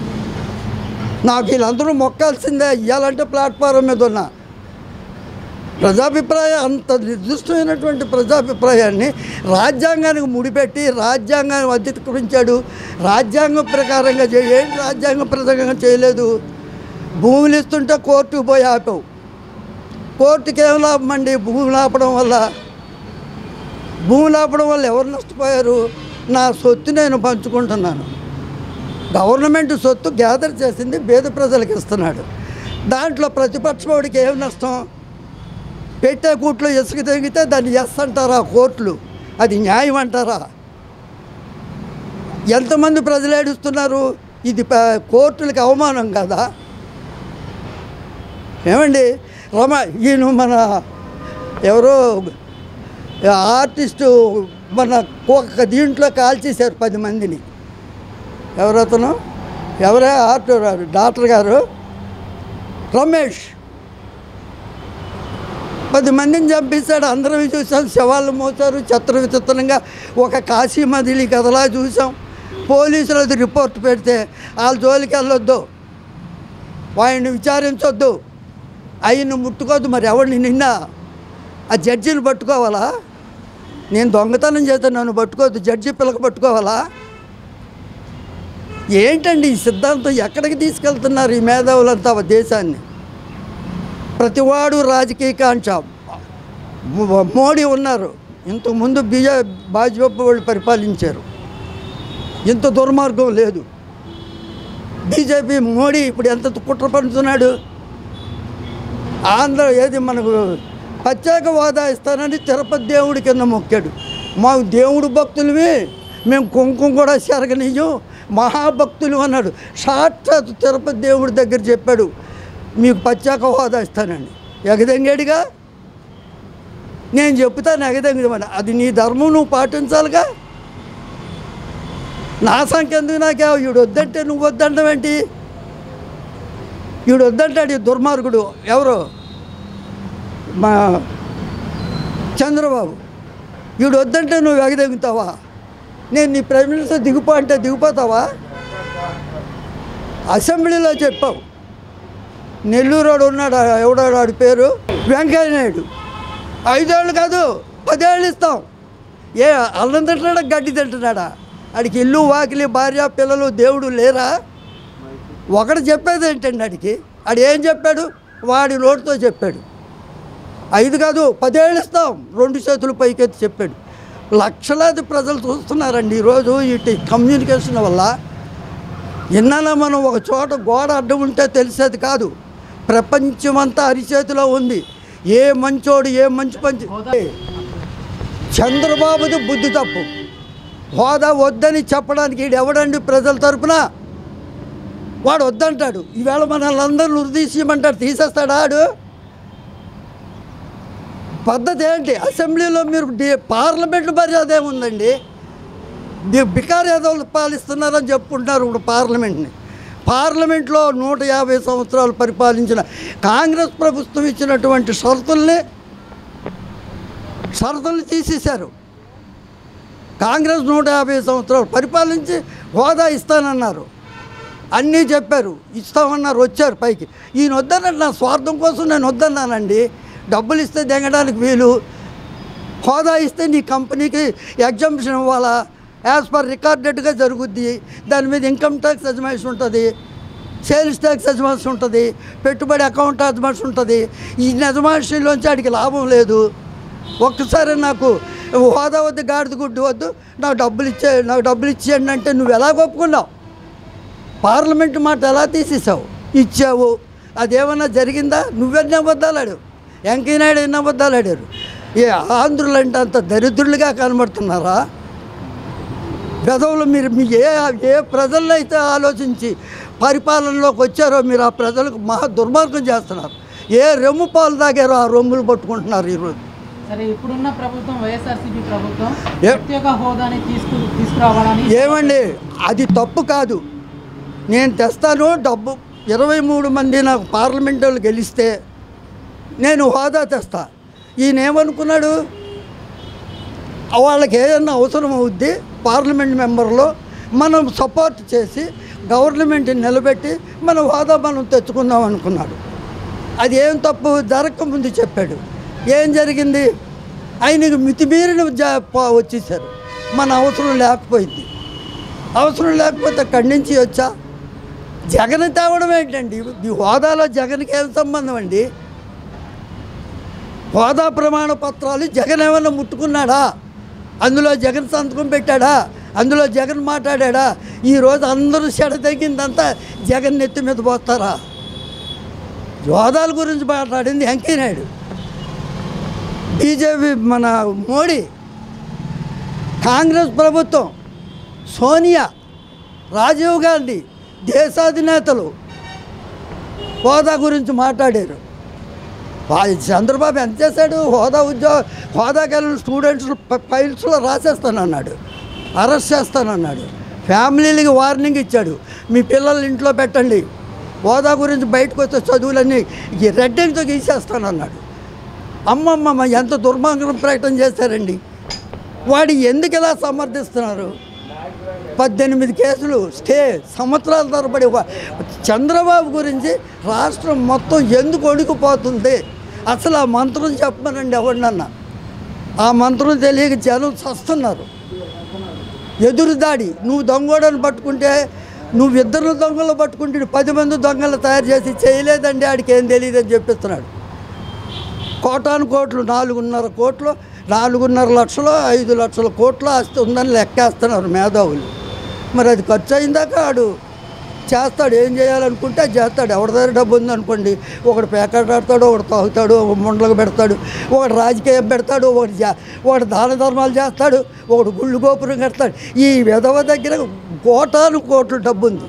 నాకు వీళ్ళందరూ మొక్కాల్సిందే. ఇవ్వాలంటే ప్లాట్ఫారం మీద ఉన్నా. ప్రజాభిప్రాయం అంత నిర్దిష్టమైనటువంటి ప్రజాభిప్రాయాన్ని రాజ్యాంగానికి ముడిపెట్టి రాజ్యాంగాన్ని అధికరించాడు. రాజ్యాంగం ప్రకారంగా చే ఏంటి రాజ్యాంగం ప్రకారంగా చేయలేదు. భూములు ఇస్తుంటే కోర్టుకు పోయి ఆపావు. కోర్టుకి ఏం లాభం అండి? భూములు ఆపడం వల్ల భూములు ఆపడం వల్ల ఎవరు నష్టపోయారు? నా సొత్తు నేను పంచుకుంటున్నాను. గవర్నమెంట్ సొత్తు గ్యాదర్ చేసింది పేద ప్రజలకు ఇస్తున్నాడు. దాంట్లో ప్రతిపక్షవాడికి ఏం నష్టం? పెట్టే కూట్లో ఇసుక తెగితే దాన్ని ఎస్ అంటారా కోర్టులు? అది న్యాయం అంటారా? ఎంతమంది ప్రజలు ఏడుస్తున్నారు? ఇది కోర్టులకు అవమానం కదా. ఏమండి రమ ఈయన మన ఎవరో ఆర్టిస్టు మన ఒక దీంట్లో కాల్చేశారు పది మందిని. ఎవరతను ఎవరే ఆర్ట్ డాక్టర్ గారు రమేష్ పది మందిని చంపేశాడు. అందరం చూసాం, శవాళ్ళు మోసారు చిత్ర విచిత్రంగా. ఒక కాశీ మదిలి కథలా చూసాం. పోలీసులు అది రిపోర్ట్ పెడితే వాళ్ళ జోలికి వెళ్ళొద్దు, వాడిని విచారించొద్దు, ఆయన్ని ముట్టుకోవద్దు. మరి ఎవరిని నిన్న ఆ జడ్జిని పట్టుకోవాలా? నేను దొంగతనం చేస్తే నన్ను పట్టుకోవద్దు, జడ్జి పిల్లక పట్టుకోవాలా? ఏంటండి ఈ సిద్ధాంతం? ఎక్కడికి తీసుకెళ్తున్నారు ఈ మేధావులంతా దేశాన్ని? ప్రతివాడు రాజకీయ కాంక్ష. మోడీ ఉన్నారు, ఇంతకుముందు బిజే భాజపా వాళ్ళు పరిపాలించారు, ఇంత దుర్మార్గం లేదు. బీజేపీ మోడీ ఇప్పుడు ఎంత కుట్ర పడుతున్నాడు. ఆంధ్ర ఏది మనకు ప్రత్యేక హోదా ఇస్తానని తిరుపతి దేవుడి కింద మొక్కాడు. మాకు దేవుడు భక్తులవి, మేము కుంకుమ కూడా చెరగనీయం, మహాభక్తులు అన్నాడు. సాక్షాత్ తిరుపతి దేవుడి దగ్గర చెప్పాడు మీకు ప్రత్యేక హోదా ఇస్తానండి. ఎగదెంగాడిగా నేను చెప్తాను ఎగదెంగడమని. అది నీ ధర్మం, నువ్వు పాటించాలిగా. నా సంఖ్య ఎందుకు నాకే? వీడు వద్దంటే నువ్వు వద్దంటావేంటి? వీడు వద్దంటాడు ఈ దుర్మార్గుడు. ఎవరు? మా చంద్రబాబు. వీడు వద్దంటే నువ్వు ఎగదెంగుతావా? నేను నీ ప్రైమ్ మినిస్టర్ దిగిపో అంటే దిగిపోతావా? అసెంబ్లీలో చెప్పావు. నెల్లూరుడు ఉన్నాడు, ఎవడాడు వాడి పేరు వెంకయ్య నాయుడు. ఐదేళ్ళు కాదు పదేళ్ళు ఇస్తాం. ఏ అన్నం తింటున్నాడా గడ్డి తింటున్నాడా? ఆడికి ఇల్లు వాకిలి భార్య పిల్లలు దేవుడు లేరా? ఒకడు చెప్పేది ఏంటండి ఆడికి? ఆడు ఏం చెప్పాడు? వాడి నోటితో చెప్పాడు. ఐదు కాదు పదేళ్ళు ఇస్తాం, రెండు చేతులు పైకెత్తి చెప్పాడు. లక్షలాది ప్రజలు చూస్తున్నారండి ఈరోజు ఇటు కమ్యూనికేషన్ వల్ల. ఇన్నాళ్ళ మనం ఒక చోట గోడ అడ్డం ఉంటే తెలిసేది కాదు. ప్రపంచమంతా అరిచేతిలో ఉంది. ఏ మంచోడు ఏ మంచి పంచి. చంద్రబాబుది బుద్ధి తప్పు. హోదా వద్దని చెప్పడానికి ఈడు ఎవడండి ప్రజల తరపున? వాడు వద్దంటాడు. ఈవేళ మనల్ని అందరూ ఉరిదీసేయమంటాడు, తీసేస్తాడా ఆడు? పద్ధతి ఏంటి? అసెంబ్లీలో మీరు పార్లమెంట్ మర్యాద ఏముందండి? బికార్ ఏదో పాలిస్తున్నారని చెప్పుకుంటున్నారు ఇప్పుడు పార్లమెంట్ని. పార్లమెంట్లో నూట యాభై సంవత్సరాలు పరిపాలించిన కాంగ్రెస్ ప్రభుత్వం ఇచ్చినటువంటి షరతుల్ని షరతుల్ని తీసేశారు. కాంగ్రెస్ నూట యాభై సంవత్సరాలు పరిపాలించి హోదా ఇస్తానన్నారు, అన్నీ చెప్పారు, ఇస్తామన్నారు, వచ్చారు పైకి. ఈయన వద్దనంటే నా స్వార్థం కోసం నేను వద్దన్నానండి. డబ్బులు ఇస్తే దిగడానికి వీలు, హోదా ఇస్తే నీ కంపెనీకి ఎగ్జామ్షన్ ఇవ్వాలా, యాజ్ పర్ రికార్డెడ్గా జరుగుద్ది. దాని మీద ఇన్కమ్ ట్యాక్స్ అజమాయిషి ఉంటుంది, సేల్స్ ట్యాక్స్ అజమాయిషి ఉంటుంది, పెట్టుబడి అకౌంట్ అజమాయిషి ఉంటుంది. ఈ అజమాయిషీలోంచి ఆడికి లాభం లేదు. ఒక్కసారి నాకు హోదా వద్దు, గాడిద గుడ్డు వద్దు, నాకు డబ్బులు ఇచ్చే నాకు డబ్బులు ఇచ్చేయండి అంటే నువ్వు ఎలా ఒప్పుకున్నావు? పార్లమెంటు మాట ఎలా తీసేసావు? ఇచ్చావు. అదేమన్నా జరిగిందా? నువ్వెన్ని అబద్ధాలు వెంకయ్య నాయుడు ఎన్ని అబద్ధాలు ఆడారు? ఏ ఆంధ్రులు అంటే అంత దరిద్రులుగా కనబడుతున్నారా? పెదవులు మీరు మీ ఏ ఏ ప్రజల్లో అయితే ఆలోచించి పరిపాలనలోకి వచ్చారో మీరు ఆ ప్రజలకు మహా దుర్మార్గం చేస్తున్నారు. ఏ రొమ్ము పాలు తాగారో ఆ రొమ్ములు పట్టుకుంటున్నారు ఈరోజు. సరే, ఇప్పుడున్న ప్రభుత్వం వైఎస్ఆర్సీపీ ప్రభుత్వం ప్రత్యేక హోదాని తీసుకు తీసుకురావాలని ఏమండి, అది తప్పు కాదు. నేను తెస్తాను డబ్బు. ఇరవై మూడు మంది నాకు పార్లమెంట్ వాళ్ళు గెలిస్తే నేను హోదా తెస్తా. ఈయన ఏమనుకున్నాడు? వాళ్ళకి ఏదన్నా అవసరం అవుద్ది, పార్లమెంట్ మెంబర్లో మనం సపోర్ట్ చేసి గవర్నమెంట్ని నిలబెట్టి మన హోదా మనం తెచ్చుకుందాం అనుకున్నాడు. అది ఏం తప్పు? జరగకముందు చెప్పాడు. ఏం జరిగింది? ఆయనకు మితిమీరిన జా పో- వచ్చేసారు. మన అవసరం లేకపోయింది. అవసరం లేకపోతే అక్కడి నుంచి వచ్చా జగన్ తేవడం ఏంటండి? ఈ హోదాలో జగన్కి ఏం సంబంధం అండి? హోదా ప్రమాణ పత్రాలు జగన్ ఏమన్నా ముట్టుకున్నాడా? అందులో జగన్ సంతకం పెట్టాడా? అందులో జగన్ మాట్లాడా? ఈరోజు అందరూ చెడ తగ్గిందంతా జగన్ నెత్తి మీద పోస్తారా? హోదాల గురించి మాట్లాడింది వెంకయ్యనాయుడు, బీజేపీ మన మోడీ, కాంగ్రెస్ ప్రభుత్వం, సోనియా, రాజీవ్ గాంధీ, దేశాధినేతలు హోదా గురించి మాట్లాడారు. చంద్రబాబు ఎంత చేశాడు? హోదా ఉద్యోగ హోదాకి వెళ్ళిన స్టూడెంట్స్ ఫైల్స్లో రాసేస్తానన్నాడు, అరెస్ట్ చేస్తానన్నాడు, ఫ్యామిలీలకి వార్నింగ్ ఇచ్చాడు, మీ పిల్లల్ని ఇంట్లో పెట్టండి, హోదా గురించి బయటకు వచ్చే చదువులన్నీ రెడ్డింగ్తో గీసేస్తానన్నాడు. అమ్మమ్మమ్మ ఎంత దుర్మార్గం ప్రకటన చేశారండి. వాడు ఎందుకు ఇలా సమర్థిస్తున్నారు? పద్దెనిమిది కేసులు స్టే, సంవత్సరాల తరబడి. చంద్రబాబు గురించి రాష్ట్రం మొత్తం ఎందుకు వణికిపోతుంది? అసలు ఆ మంత్రం చెప్పమనండి ఎవరినన్నా. ఆ మంత్రం తెలియక జనం చస్తున్నారు. ఎదురుదాడి, నువ్వు దొంగోడని పట్టుకుంటే, నువ్వు ఇద్దరు దొంగలు పట్టుకుంటే పది మంది దొంగలు తయారు చేసి చేయలేదండి ఆడికి ఏం తెలియదని చెప్పిస్తున్నాడు. కోటాను కోట్లు, నాలుగున్నర కోట్లు, నాలుగున్నర లక్షలు, ఐదు లక్షల కోట్లు ఆస్తి ఉందని లెక్కేస్తున్నారు మేధావులు. మరి అది ఖర్చు అయిందాక ఆడు చేస్తాడు. ఏం చేయాలనుకుంటే అది చేస్తాడు. ఎవరి దగ్గర డబ్బు ఉందనుకోండి, ఒకడు ప్యాకెట్ ఆడతాడు, ఒకడు తాగుతాడు, ఒక ముండలకు పెడతాడు, ఒకడు రాజకీయం పెడతాడు, ఒకటి జా ఒకటి దాన ధర్మాలు చేస్తాడు, ఒకడు గుళ్ళు గోపురం కడతాడు. ఈ విధవ దగ్గర కోటాను కోట్లు డబ్బు ఉంది.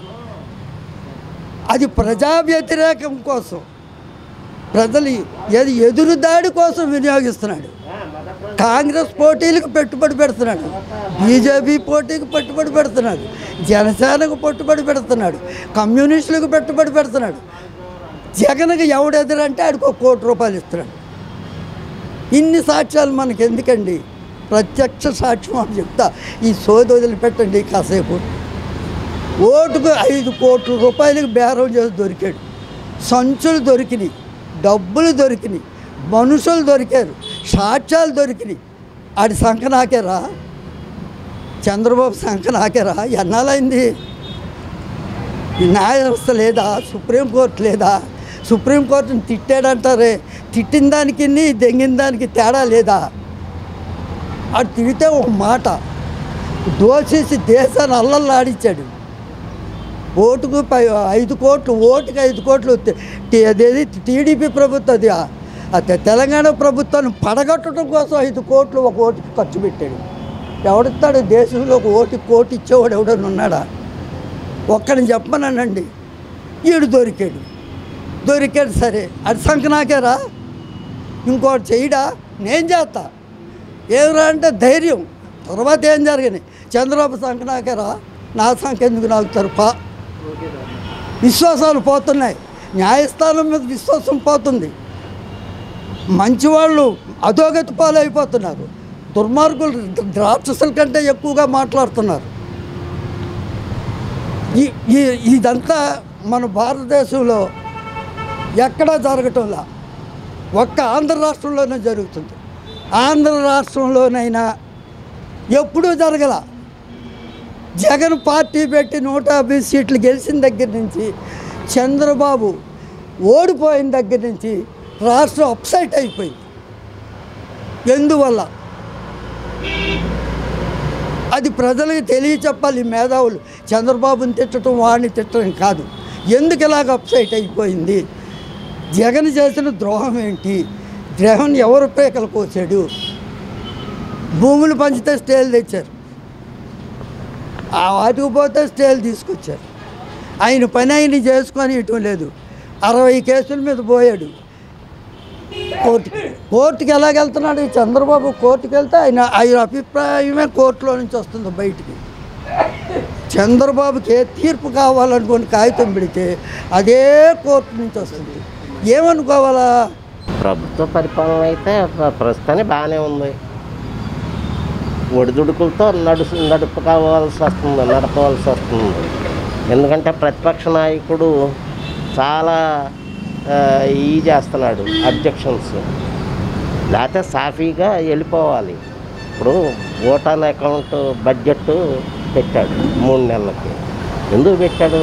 అది ప్రజా వ్యతిరేకం కోసం, ప్రజలు ఏది ఎదురుదాడి కోసం వినియోగిస్తున్నాడు. కాంగ్రెస్ పోటీలకు పెట్టుబడి పెడుతున్నాడు, బీజేపీ పోటీకి పెట్టుబడి పెడుతున్నాడు, జనసేనకు పెట్టుబడి పెడుతున్నాడు, కమ్యూనిస్టులకు పెట్టుబడి పెడుతున్నాడు. జగన్కి ఎవడెదురంటే ఆడికి ఒక కోటి రూపాయలు ఇస్తున్నాడు. ఇన్ని సాక్ష్యాలు మనకి ఎందుకండి? ప్రత్యక్ష సాక్ష్యం అని చెప్తా. ఈ సోది వదిలిపెట్టండి కాసేపు. ఓటుకు ఐదు కోట్ల రూపాయలకు బేరం చేసి దొరికాడు. సంచులు దొరికినాయి, డబ్బులు దొరికినాయి, మనుషులు దొరికారు, సాక్ష్యాలు దొరికినాయి. ఆడి సంఖ నాకేరా? చంద్రబాబు సంఖ నాకేరా? ఎన్నాళ్ళైంది? న్యాయ వ్యవస్థ లేదా? సుప్రీంకోర్టు లేదా? సుప్రీంకోర్టుని తిట్టాడంటారే, తిట్టిన దానికి దెంగిన దానికి తేడా లేదా? అది తిడితే ఒక మాట, దోచేసి దేశాన్ని అల్లల్లాడిచ్చాడు. ఓటుకు పై ఐదు కోట్లు ఓటుకి ఐదు కోట్లు అదేది టీడీపీ ప్రభుత్వం, అది అది తెలంగాణ ప్రభుత్వాన్ని పడగొట్టడం కోసం ఐదు కోట్లు ఒక ఓటుకి ఖర్చు పెట్టాడు. ఎవడిస్తాడు దేశంలో ఒక ఓటుకి కోటి ఇచ్చేవాడు ఎవడన్నా ఉన్నాడా? ఒక్కడిని చెప్పమనండి. ఈడు దొరికాడు దొరికాడు సరే, అది సంఖ నాకేరా? ఇంకోటి చేయడా? నేను చేస్తా. ఏమరా అంటే ధైర్యం. తర్వాత ఏం జరిగింది? చంద్రబాబు సంఖ నాకేరా? నా సంఖ ఎందుకు నాకుతారు? పా విశ్వాసాలు పోతున్నాయి, న్యాయస్థానం మీద విశ్వాసం పోతుంది, మంచివాళ్ళు అధోగతి పాలైపోతున్నారు, దుర్మార్గులు రాక్షసుల కంటే ఎక్కువగా మాట్లాడుతున్నారు. ఈ ఈ ఇదంతా మన భారతదేశంలో ఎక్కడా జరగటంలా, ఒక్క ఆంధ్ర రాష్ట్రంలోనే జరుగుతుంది. ఆంధ్ర రాష్ట్రంలోనైనా ఎప్పుడూ జరగల. జగన్ పార్టీ పెట్టి నూట యాభై సీట్లు గెలిచిన దగ్గర నుంచి, చంద్రబాబు ఓడిపోయిన దగ్గర నుంచి రాష్ట్రం అప్సెట్ అయిపోయింది. ఎందువల్ల? అది ప్రజలకు తెలియ చెప్పాలి మేధావులు. చంద్రబాబుని తిట్టడం, వాడిని తిట్టడం కాదు. ఎందుకు ఇలాగ అప్సెట్ అయిపోయింది? జగన్ చేసిన ద్రోహం ఏంటి? జగన్ ఎవరు పేకలు కోసాడు? భూములు పంచితే స్టేలు తెచ్చారు, ఆ వాటికి పోతే స్టేలు తీసుకొచ్చారు. ఆయన పని ఆయన చేసుకొని ఇవ్వటం లేదు. అరవై కేసుల మీద పోయాడు కోర్టుకి. కోర్టుకి ఎలాగెళ్తున్నాడు చంద్రబాబు? కోర్టుకి వెళ్తే ఆయన ఆయన అభిప్రాయమే కోర్టులో నుంచి వస్తుంది బయటికి. చంద్రబాబుకి ఏ తీర్పు కావాలనుకుని కాగితం పెడితే అదే కోర్టు నుంచి వస్తుంది. ఏమనుకోవాలా? ప్రభుత్వ పరిపాలన అయితే ప్రస్తుతానికి బాగానే ఉంది. ఒడిదుడుకులతో నడుసు నడుపుకోవాల్సి వస్తుంది నడపవలసి వస్తుంది ఎందుకంటే ప్రతిపక్ష నాయకుడు చాలా ఈ చేస్తున్నాడు, అబ్జెక్షన్స్. లేకపోతే సాఫీగా వెళ్ళిపోవాలి. ఇప్పుడు ఓటాన్ అకౌంట్ బడ్జెట్ పెట్టాడు మూడు నెలలకి. ఎందుకు పెట్టాడు?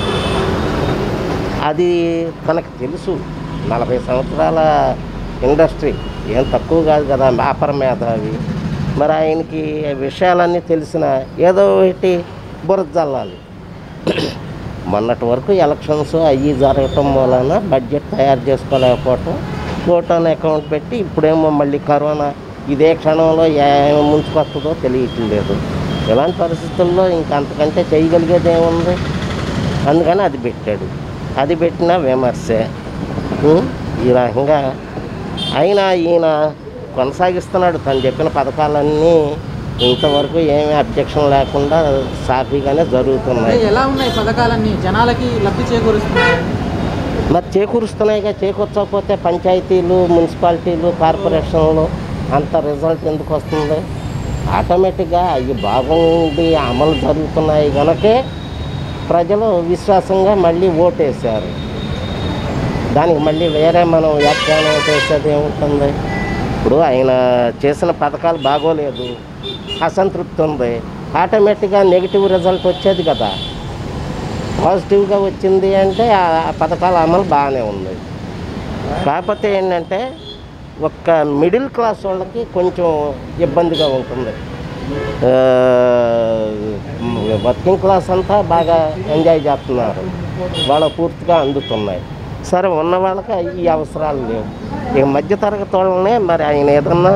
అది తనకు తెలుసు. నలభై సంవత్సరాల ఇండస్ట్రీ ఏం తక్కువ కాదు కదా, వ్యాపార మేధావి. మరి ఆయనకి విషయాలన్నీ తెలిసిన ఏదో ఒకటి బురద జల్లాలి. మొన్నటి వరకు ఎలక్షన్స్ అవి జరగటం వలన బడ్జెట్ తయారు చేసుకోలేకపోవటం, ఓటాన్ అకౌంట్ పెట్టి ఇప్పుడేమో మళ్ళీ కరోనా ఇదే క్షణంలో ఏమో ముంచుకొస్తుందో తెలియట్లేదు. ఇలాంటి పరిస్థితుల్లో ఇంక అంతకంటే చేయగలిగేది ఏముంది? అందుకని అది పెట్టాడు. అది పెట్టిన విమర్శే. ఈ రకంగా అయినా ఈయన కొనసాగిస్తున్నాడు తను చెప్పిన పథకాలన్నీ. ఇంతవరకు ఏమీ అబ్జెక్షన్ లేకుండా సాఫీగానే జరుగుతున్నాయి. ఎలా ఉన్నాయి పథకాలన్నీ జనాలకి లబ్ధి చేకూరుస్తున్నాయి? మరి చేకూరుస్తున్నాయిగా. చేకూర్చకపోతే పంచాయతీలు, మున్సిపాలిటీలు, కార్పొరేషన్లు అంత రిజల్ట్ ఎందుకు వస్తుంది? ఆటోమేటిక్గా అవి బాగుండి అమలు జరుగుతున్నాయి కనుకే ప్రజలు విశ్వాసంగా మళ్ళీ ఓటేశారు. దానికి మళ్ళీ వేరే మనం వ్యాఖ్యానం చేసేది ఏముంటుంది? ఇప్పుడు ఆయన చేసిన పథకాలు బాగోలేదు, అసంతృప్తి ఉంది, ఆటోమేటిక్గా నెగిటివ్ రిజల్ట్ వచ్చేది కదా. పాజిటివ్గా వచ్చింది అంటే ఆ పథకాల అమలు బాగానే ఉంది. కాకపోతే ఏంటంటే ఒక్క మిడిల్ క్లాస్ వాళ్ళకి కొంచెం ఇబ్బందిగా ఉంటుంది. వర్కింగ్ క్లాస్ అంతా బాగా ఎంజాయ్ చేస్తున్నారు, వాళ్ళకు పూర్తిగా అందుతున్నాయి. సరే ఉన్న వాళ్ళకి ఈ అవసరాలు లేవు. ఇక మధ్యతరగతి వాళ్ళనే మరి ఆయన ఏదన్నా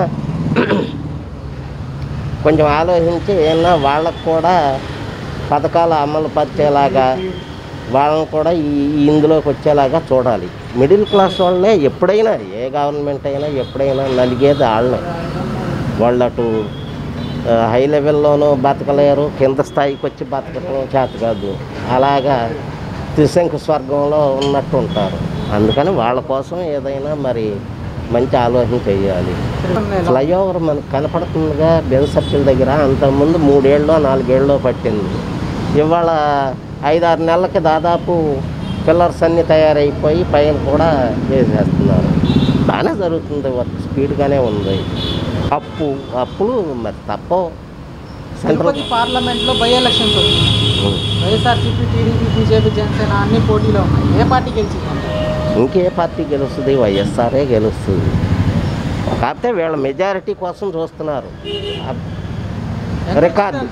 కొంచెం ఆలోచించి ఏమన్నా వాళ్ళకు కూడా పథకాలు అమలు పరిచేలాగా వాళ్ళని కూడా ఈ ఇందులోకి వచ్చేలాగా చూడాలి. మిడిల్ క్లాస్ వాళ్ళనే ఎప్పుడైనా ఏ గవర్నమెంట్ అయినా ఎప్పుడైనా నలిగేది వాళ్ళనే. వాళ్ళు అటు హై లెవెల్లోనూ బతకలేరు, కింద స్థాయికి వచ్చి బతకటం చేత కాదు. అలాగా త్రిశంకు స్వర్గంలో ఉన్నట్టు ఉంటారు. అందుకని వాళ్ళ కోసం ఏదైనా మరి మంచి ఆలోచన చేయాలి. ఫ్లైఓవర్ మనకు కనపడుతుందిగా బెన్సర్కిల్ దగ్గర. అంతకుముందు మూడేళ్ళలో నాలుగేళ్ళలో పట్టింది. ఇవాళ ఐదారు నెలలకి దాదాపు పిల్లర్స్ అన్నీ తయారైపోయి పైన కూడా వేసేస్తున్నారు. బాగానే జరుగుతుంది, వర్క్ స్పీడ్గానే ఉంది. అప్పు అప్పులు మరి తప్పవు. సెంట్రల్ పార్లమెంట్లో బై ఎలక్షన్స్ వస్తుంది. వైఎస్ఆర్సీపీ, టీడీపీ, బీజేపీ, జనసేన అన్ని పోటీలో ఉన్నాయి. ఏ పార్టీ గెలిచింది? ఇంకే పార్టీ గెలుస్తుంది? వైఎస్ఆర్ఏ గెలుస్తుంది. కాకపోతే వీళ్ళ మెజారిటీ కోసం చూస్తున్నారు. రికార్డు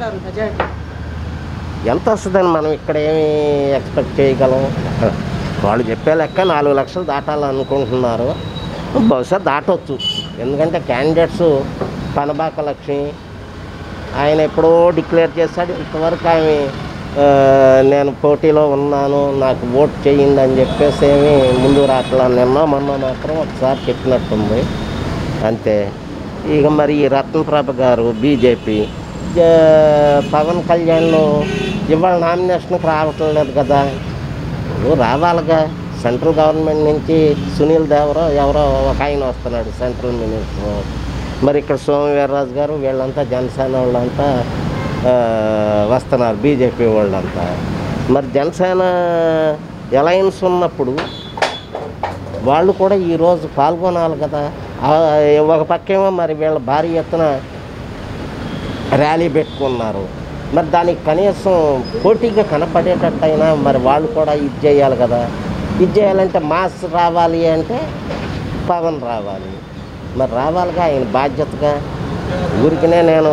ఎంత వస్తుందని మనం ఇక్కడ ఏమి ఎక్స్పెక్ట్ చేయగలం? వాళ్ళు చెప్పే లెక్క నాలుగు లక్షలు దాటాలనుకుంటున్నారు. బహుశా దాటవచ్చు. ఎందుకంటే క్యాండిడేట్స్ పనబాక లక్ష్మి ఆయన ఎప్పుడో డిక్లేర్ చేశాడు. ఇంతవరకు ఆమె నేను పోటీలో ఉన్నాను, నాకు ఓట్ చేయండి అని చెప్పేసి ఏమి ముందు రాట్లా. నిన్న మొన్న మాత్రం ఒకసారి చెప్పినట్టుంది అంతే. ఇక మరి రత్నప్రభ గారు బీజేపీ, పవన్ కళ్యాణ్లో ఇవాళ నామినేషన్కి రావటం లేదు కదా. రావాలిగా. సెంట్రల్ గవర్నమెంట్ నుంచి సునీల్ దేవరో ఎవరో ఒక ఆయన వస్తున్నాడు సెంట్రల్ మినిస్టర్. మరి ఇక్కడ సోమవీర్రాజు గారు వీళ్ళంతా జనసేన వాళ్ళంతా వస్తున్నారు, బీజేపీ వాళ్ళంతా. మరి జనసేన అలయన్స్ ఉన్నప్పుడు వాళ్ళు కూడా ఈరోజు పాల్గొనాలి కదా. ఒక పక్కేమో మరి వీళ్ళ భారీ ఎత్తున ర్యాలీ పెట్టుకున్నారు. మరి దానికి కనీసం పోటీగా కనపడేటట్టయినా మరి వాళ్ళు కూడా ఇది చేయాలి కదా. ఇది చేయాలంటే మాస్ రావాలి అంటే పవన్ రావాలి. మరి రావాలిగా ఆయన బాధ్యతగా. ఊరికినే నేను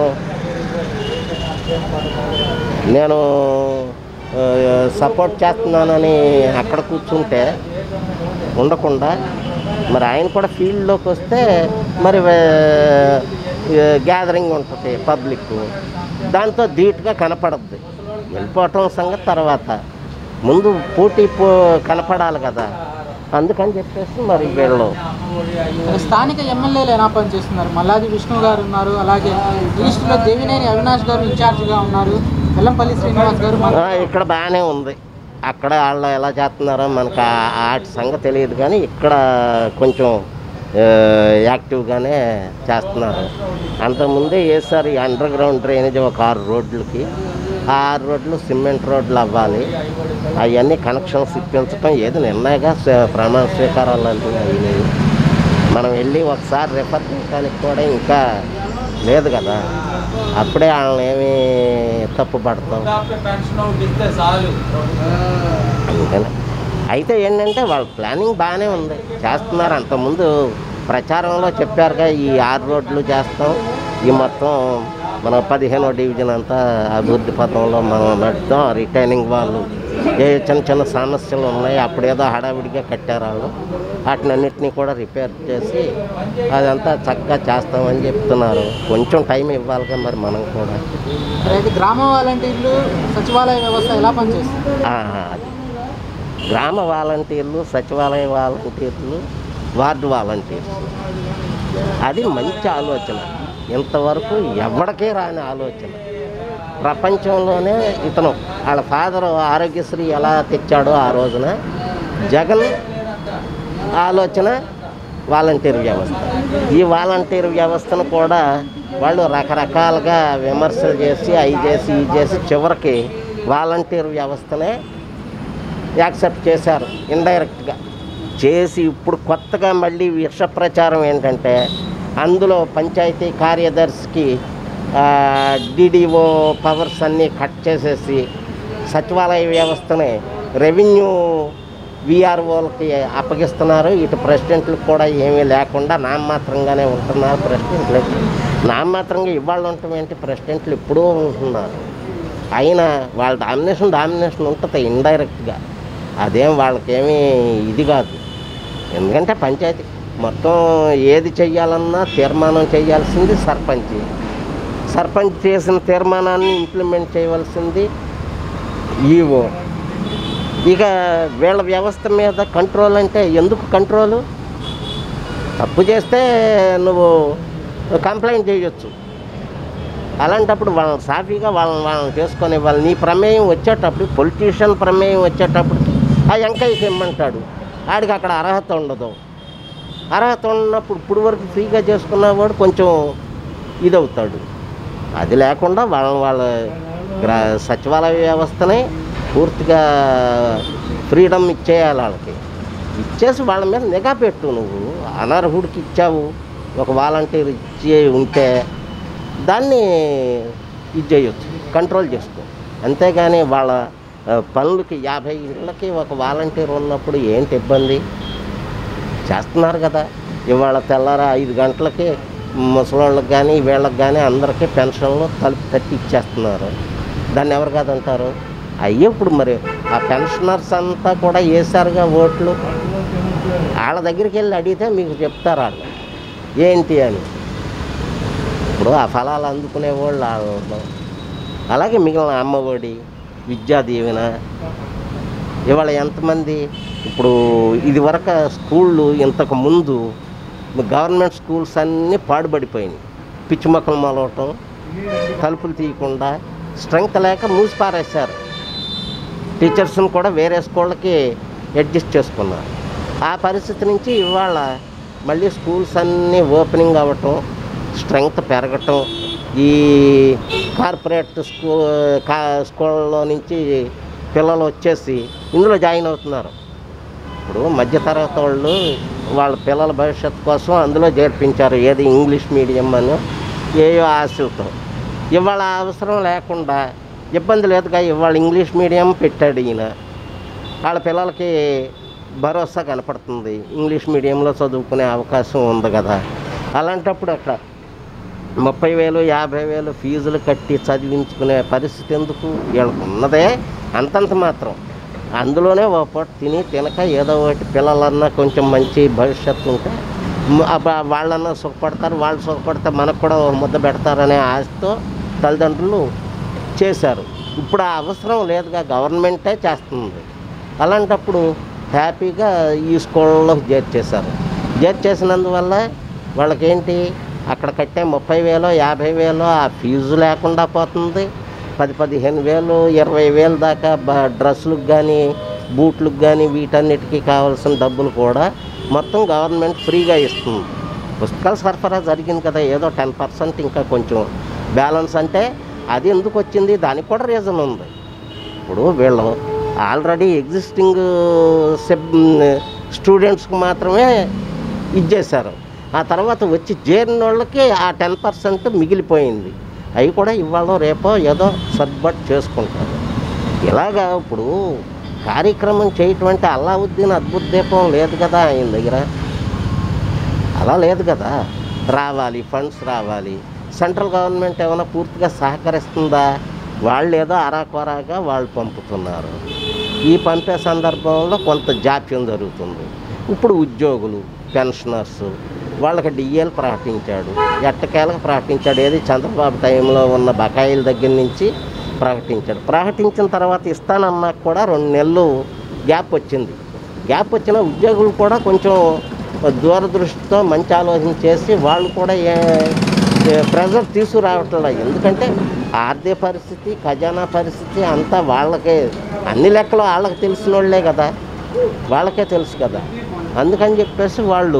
నేను సపోర్ట్ చేస్తున్నానని అక్కడ కూర్చుంటే ఉండకుండా మరి ఆయన కూడా ఫీల్డ్లోకి వస్తే మరి గ్యాదరింగ్ ఉంటుంది పబ్లిక్, దాంతో ధీటుగా కనపడద్ది. వెళ్ళిపోవటం సంగతి తర్వాత, ముందు పోటీ పో కనపడాలి కదా. అందుకని చెప్పేసి మరి వీళ్ళు స్థానిక ఎమ్మెల్యేలు ఎలా పనిచేస్తున్నారు? మల్లాది విష్ణు గారు ఉన్నారు, అలాగే ఈస్ట్లో దేవినేని అవినాష్ గారు ఇన్ఛార్జిగా ఉన్నారు, వెల్లంపల్లి శ్రీనివాస్ గారు. ఇక్కడ బాగానే ఉంది. అక్కడ వాళ్ళు ఎలా చేస్తున్నారో మనకు వాటి సంగతి తెలియదు, కానీ ఇక్కడ కొంచెం యాక్టివ్గానే చేస్తున్నారు. అంతకుముందే వేసారు ఈ అండర్ గ్రౌండ్ డ్రైనేజ్ ఒక ఆరు రోడ్లకి. ఆ ఆరు రోడ్లు సిమెంట్ రోడ్లు అవ్వాలి. అవన్నీ కనెక్షన్స్ ఇప్పించడం ఏది నిర్ణయంగా ప్రమాణ స్వీకారాలు అంటే అయినాయి. మనం వెళ్ళి ఒకసారి రిఫర్ చేయడానికి కూడా ఇంకా లేదు కదా. అప్పుడే వాళ్ళని ఏమి తప్పు పడతాం. అందుకని అయితే ఏంటంటే వాళ్ళ ప్లానింగ్ బాగానే ఉంది, చేస్తున్నారు. అంతకుముందు ప్రచారంలో చెప్పారుగా ఈ ఆరు రోడ్లు చేస్తాం, ఈ మొత్తం మన పదిహేనో డివిజన్ అంతా అభివృద్ధి పథంలో మనం నడుపుతాం, రిటైనింగ్ వాళ్ళు ఏ చిన్న చిన్న సమస్యలు ఉన్నాయి అప్పుడేదో హడావిడిగా కట్టారు వాళ్ళు, వాటిని అన్నింటినీ కూడా రిపేర్ చేసి అదంతా చక్కగా చేస్తామని చెప్తున్నారు. కొంచెం టైం ఇవ్వాలిగా మరి మనం కూడా. అయితే గ్రామ వాలంటీర్లు సచివాలయ వ్యవస్థ ఎలా పనిచేస్తుంది? అది గ్రామ వాలంటీర్లు, సచివాలయ వాలంటీర్లు, వార్డు వాలంటీర్లు, అది మంచి ఆలోచన. ఇంతవరకు ఎవరికే రాని ఆలోచన. ప్రపంచంలోనే ఇతను వాళ్ళ ఫాదర్ ఆరోగ్యశ్రీ ఎలా తెచ్చాడో ఆ రోజున జగన్ ఆలోచన వాలంటీర్ వ్యవస్థ. ఈ వాలంటీర్ వ్యవస్థను కూడా వాళ్ళు రకరకాలుగా విమర్శలు చేసి అవి చేసి ఇవి చేసి చివరికి వాలంటీర్ వ్యవస్థనే యాక్సెప్ట్ చేశారు ఇండైరెక్ట్గా చేసి. ఇప్పుడు కొత్తగా మళ్ళీ విష ప్రచారం ఏంటంటే అందులో పంచాయతీ కార్యదర్శికి డిడిఓ పవర్స్ అన్నీ కట్ చేసేసి సచివాలయ వ్యవస్థని రెవెన్యూ విఆర్ఓలకి అప్పగిస్తున్నారు. ఇటు ప్రెసిడెంట్లకు కూడా ఏమీ లేకుండా నామమాత్రంగానే ఉంటున్నారు ప్రెసిడెంట్లు. నామమాత్రంగా ఇవాళ ఉండటం ఏంటి, ప్రెసిడెంట్లు ఎప్పుడూ ఉంటున్నారు. అయినా వాళ్ళ డామినేషన్ డామినేషన్ ఉంటుంది ఇండైరెక్ట్గా. అదేం వాళ్ళకేమీ ఇది కాదు. ఎందుకంటే పంచాయతీ మొత్తం ఏది చెయ్యాలన్నా తీర్మానం చేయాల్సింది సర్పంచ్. సర్పంచ్ చేసిన తీర్మానాన్ని ఇంప్లిమెంట్ చేయవలసింది ఈవో. ఇక వీళ్ళ వ్యవస్థ మీద కంట్రోల్ అంటే ఎందుకు కంట్రోలు? తప్పు చేస్తే నువ్వు కంప్లైంట్ చేయొచ్చు. అలాంటప్పుడు వాళ్ళని సాఫీగా వాళ్ళని వాళ్ళని చేసుకొని వాళ్ళు నీ ప్రమేయం వచ్చేటప్పుడు, పొలిటీషియన్ ప్రమేయం వచ్చేటప్పుడు ఆ ఎంకైకి ఇమ్మంటాడు. ఆడికి అక్కడ అర్హత ఉండదు. అర్హత ఉన్నప్పుడు ఇప్పుడు వరకు ఫ్రీగా చేసుకున్నవాడు కొంచెం ఇదవుతాడు. అది లేకుండా వాళ్ళ వాళ్ళ గ్రా సచివాలయ వ్యవస్థని పూర్తిగా ఫ్రీడమ్ ఇచ్చేయాలి వాళ్ళకి. ఇచ్చేసి వాళ్ళ మీద నిఘా పెట్టు. నువ్వు అనర్హుడికి ఇచ్చావు, ఒక వాలంటీర్ ఇచ్చి ఉంటే దాన్ని ఇది చేయొచ్చు, కంట్రోల్ చేసుకో. అంతేగాని వాళ్ళ పనులకి యాభై ఇళ్ళకి ఒక వాలంటీర్ ఉన్నప్పుడు ఏంటి ఇబ్బంది? చేస్తున్నారు కదా. ఇవాళ తెల్లార ఐదు గంటలకి ముసలోళ్ళకి కానీ వీళ్ళకి కానీ అందరికీ పెన్షన్లు తలుపు తట్టి ఇచ్చేస్తున్నారు. దాన్ని ఎవరు కాదంటారు? అయ్యే ఇప్పుడు మరి ఆ పెన్షనర్స్ అంతా కూడా వేసారుగా ఓట్లు. వాళ్ళ దగ్గరికి వెళ్ళి అడిగితే మీకు చెప్తారు వాళ్ళు ఏంటి అని. ఇప్పుడు ఆ ఫలాలు అందుకునే వాళ్ళు వాళ్ళు. అలాగే మిగిలిన అమ్మఒడి, విద్యా దీవెన, ఇవాళ ఎంతమంది ఇప్పుడు ఇది వరకు స్కూళ్ళు ఇంతకు ముందు గవర్నమెంట్ స్కూల్స్ అన్నీ పాడుపడిపోయినాయి. పిచ్చి మొక్కలు మొలవటం, తలుపులు తీయకుండా స్ట్రెంగ్త్ లేక మూసిపారేశారు. టీచర్స్ని కూడా వేరే స్కూళ్ళకి అడ్జస్ట్ చేసుకున్నారు. ఆ పరిస్థితి నుంచి ఇవాళ మళ్ళీ స్కూల్స్ అన్నీ ఓపెనింగ్ అవ్వటం, స్ట్రెంగ్త్ పెరగటం, ఈ కార్పొరేట్ స్కూ కా స్కూళ్ళలో నుంచి పిల్లలు వచ్చేసి ఇందులో జాయిన్ అవుతున్నారు. ఇప్పుడు మధ్యతరగతి వాళ్ళు వాళ్ళ పిల్లల భవిష్యత్తు కోసం అందులో చేర్పించారు. ఏది ఇంగ్లీష్ మీడియం అని ఏయో ఆశలతో. ఇవాళ అవసరం లేకుండా ఇబ్బంది లేదుగా. ఇవాళ ఇంగ్లీష్ మీడియం పెట్టాడు ఈయన. వాళ్ళ పిల్లలకి భరోసా కనపడుతుంది, ఇంగ్లీష్ మీడియంలో చదువుకునే అవకాశం ఉంది కదా. అలాంటప్పుడు అక్కడ ముప్పై వేలు యాభై వేలు ఫీజులు కట్టి చదివించుకునే పరిస్థితి ఎందుకు? వీళ్ళకు ఉన్నదే అంతంత మాత్రం. అందులోనే ఒక పూట తిని తినక ఏదో ఒకటి పిల్లలన్నా కొంచెం మంచి భవిష్యత్తు ఉంటే వాళ్ళన్నా సుఖపడతారు. వాళ్ళు సుఖపడితే మనకు కూడా ఒక ముద్ద పెడతారనే ఆశతో తల్లిదండ్రులు చేశారు. ఇప్పుడు ఆ అవసరం లేదుగా, గవర్నమెంటే చేస్తుంది. అలాంటప్పుడు హ్యాపీగా ఈ స్కూళ్ళలో చేర్చేశారు. చేర్చేసినందువల్ల వాళ్ళకేంటి, అక్కడ కట్టే ముప్పై వేలో యాభై వేలో ఆ ఫీజు లేకుండా పోతుంది. పది పదిహేను వేలు ఇరవై వేలు దాకా డ్రెస్సులకు కానీ బూట్లకు కానీ వీటన్నిటికీ కావాల్సిన డబ్బులు కూడా మొత్తం గవర్నమెంట్ ఫ్రీగా ఇస్తుంది. పుస్తకాల సరఫరా జరిగింది కదా, ఏదో టెన్ పర్సెంట్ ఇంకా కొంచెం బ్యాలెన్స్. అంటే అది ఎందుకు వచ్చింది, దానికి కూడా రీజన్ ఉంది. ఇప్పుడు వీళ్ళు ఆల్రెడీ ఎగ్జిస్టింగ్ సెబ్ స్టూడెంట్స్కి మాత్రమే ఇచ్చేశారు. ఆ తర్వాత వచ్చి చేరిన వాళ్ళకి ఆ టెన్ పర్సెంట్ మిగిలిపోయింది. అవి కూడా ఇవాళ రేపో ఏదో సర్దుబాటు చేసుకుంటారు. ఇలాగా ఇప్పుడు కార్యక్రమం చేయటం అంటే అల్లావుద్దీన్ అద్భుత దీపం లేదు కదా ఆయన దగ్గర, అలా లేదు కదా. రావాలి, ఫండ్స్ రావాలి, సెంట్రల్ గవర్నమెంట్ ఏమైనా పూర్తిగా సహకరిస్తుందా? వాళ్ళు ఏదో అరాకొరాగా వాళ్ళు పంపుతున్నారు. ఈ పంపే సందర్భంలో కొంత జాప్యం జరుగుతుంది. ఇప్పుడు ఉద్యోగులు, పెన్షనర్స్ వాళ్ళకి డిఏలు ప్రకటించాడు, ఎట్టకేలకు ప్రకటించాడు. ఏది చంద్రబాబు టైంలో ఉన్న బకాయిల దగ్గర నుంచి ప్రకటించాడు. ప్రకటించిన తర్వాత ఇస్తానన్నా కూడా రెండు నెలలు గ్యాప్ వచ్చింది. గ్యాప్ వచ్చిన ఉద్యోగులు కూడా కొంచెం దూరదృష్టితో మంచి ఆలోచన చేసి వాళ్ళు కూడా ఏ ప్రెజర్ తీసుకురావట్లే. ఎందుకంటే ఆర్థిక పరిస్థితి, ఖజానా పరిస్థితి అంతా వాళ్ళకే, అన్ని లెక్కలు వాళ్ళకి తెలిసిన వాళ్ళే కదా, వాళ్ళకే తెలుసు కదా. అందుకని చెప్పేసి వాళ్ళు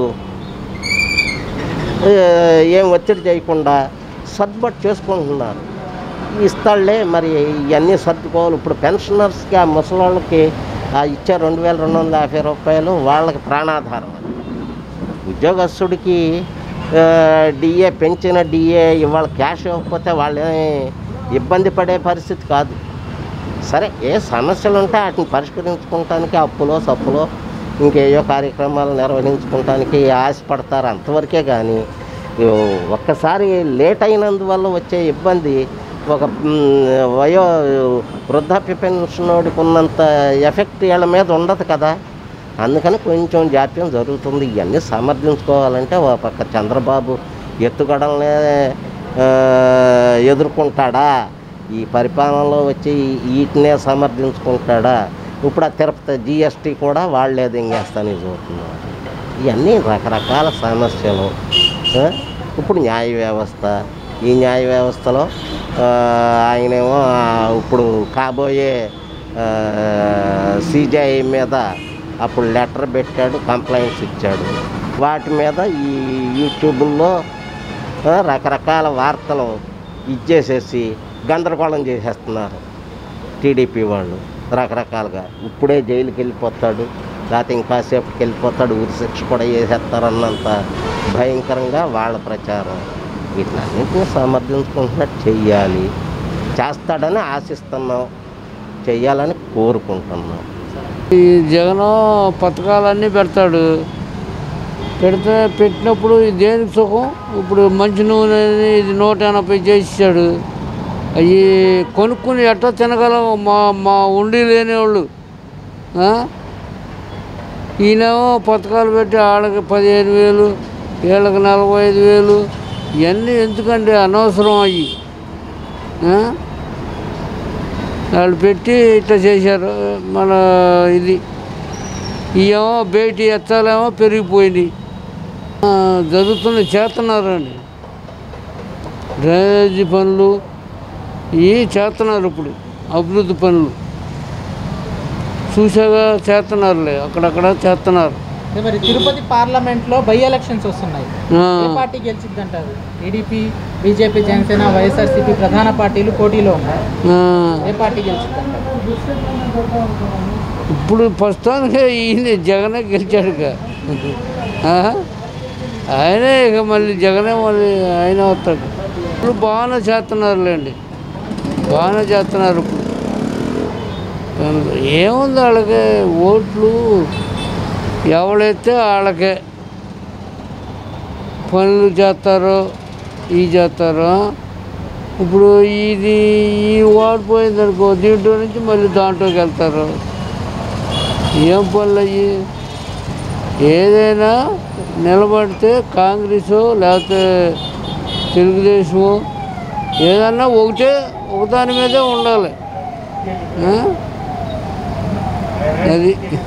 ఏం ఒత్తిడి చేయకుండా సర్దుబాటు చేసుకుంటున్నారు. ఇస్తాళ్లే మరి ఇవన్నీ సర్దుకోవాలి. ఇప్పుడు పెన్షనర్స్కి, ఆ ముసలోళ్ళకి ఆ ఇచ్చే రెండు వేల రెండు వందల యాభై రూపాయలు వాళ్ళకి ప్రాణాధారం. ఉద్యోగస్తుడికి డిఏ పెంచిన డిఏ ఇవాళ క్యాష్ ఇవ్వకపోతే వాళ్ళేమి ఇబ్బంది పడే పరిస్థితి కాదు. సరే, ఏ సమస్యలు ఉంటే వాటిని పరిష్కరించుకోవటానికి అప్పులో సప్పులో ఇంకేయో కార్యక్రమాలు నిర్వహించుకోవటానికి ఆశపడతారు, అంతవరకే. కానీ ఒక్కసారి లేట్ అయినందువల్ల వచ్చే ఇబ్బంది ఒక వయో వృద్ధాప్య పెన్షనోడికి ఉన్నంత ఎఫెక్ట్ వీళ్ళ మీద ఉండదు కదా. అందుకని కొంచెం జాప్యం జరుగుతుంది. ఇవన్నీ సమర్థించుకోవాలంటే ఒక పక్క చంద్రబాబు ఎత్తుగడలనే ఎదుర్కొంటాడా, ఈ పరిపాలనలో వచ్చి వీటినే సమర్థించుకుంటాడా? ఇప్పుడు ఆ తిరుపతి జిఎస్టీ కూడా వాళ్ళే దింగేస్తాను చూస్తున్నారు. ఇవన్నీ రకరకాల సమస్యలు. ఇప్పుడు న్యాయ వ్యవస్థ, ఈ న్యాయ వ్యవస్థలో ఆయనేమో ఇప్పుడు కాబోయే సిజేఐ మీద అప్పుడు లెటర్ పెట్టాడు, కంప్లైంట్స్ ఇచ్చాడు. వాటి మీద ఈ యూట్యూబ్లో రకరకాల వార్తలు ఇచ్చేసేసి గందరగోళం చేసేస్తున్నారు టీడీపీ వాళ్ళు రకరకాలుగా. ఇప్పుడే జైలుకి వెళ్ళిపోతాడు, లేకపోతే ఇంకాసేపటికి వెళ్ళిపోతాడు, ఉరి శిక్ష కూడా చేసేస్తారన్నంత భయంకరంగా వాళ్ళ ప్రచారం. వీటినన్నింటినీ సమర్థించుకుంటున్నట్టు చెయ్యాలి, చేస్తాడని ఆశిస్తున్నాం, చెయ్యాలని కోరుకుంటున్నాం. ఈ జగన్ పథకాలన్నీ పెడతాడు, పెడితే పెట్టినప్పుడు దేనికి సుఖం? ఇప్పుడు మంచి నూనె ఇది నూట ఎనభై చేసాడు, అవి కొనుక్కుని ఎట్టా తినగలం మా మా ఉండి లేనివాళ్ళు. ఈయనేమో పథకాలు పెట్టి వాళ్ళకి పదిహేను వేలు వీళ్ళకి నలభై ఐదు వేలు ఇవన్నీ ఎందుకండి? అనవసరం అయ్యి వాళ్ళు పెట్టి ఇట్లా చేశారు. మన ఇది ఏమో బయటి ఎత్తాలేమో పెరిగిపోయింది. జరుగుతున్న చేస్తున్నారండి డ్రైనేజీ పనులు ఇవి చేస్తున్నారు. ఇప్పుడు అభివృద్ధి పనులు చూసాగా చేస్తున్నారులే, అక్కడక్కడ చేస్తున్నారు. మరి తిరుపతి పార్లమెంట్లో బై ఎలక్షన్స్ వస్తున్నాయి, ఏ పార్టీ గెలిచిద్ది అంటారు? టీడీపీ, బీజేపీ, జనసేన, వైఎస్ఆర్సీపీ ప్రధాన పార్టీలు పోటీలో ఉన్నాయి. ఏ పార్టీ గెలిచిద్ది అంటారు? ఇప్పుడు ప్రస్తుతానికి ఈయన జగనే గెలిచాడుగా, ఆయనే ఇక మళ్ళీ జగనే మళ్ళీ ఆయన అవుతాడు. ఇప్పుడు బాగానే చేస్తున్నారులేండి, బాగానే చేస్తున్నారు. ఇప్పుడు ఏముంది వాళ్ళకి ఓట్లు ఎవరైతే వాళ్ళకే పనులు చేస్తారో ఇవి చేస్తారో. ఇప్పుడు ఇది ఈ ఓడిపోయింది అనుకో, దీంట్లో నుంచి మళ్ళీ దాంట్లోకి వెళ్తారు. ఏం పనులు అయ్యి? ఏదైనా నిలబడితే కాంగ్రెస్ లేకపోతే తెలుగుదేశము ఏదన్నా ఒకటే ఒకదాని మీదే ఉండాలి. అది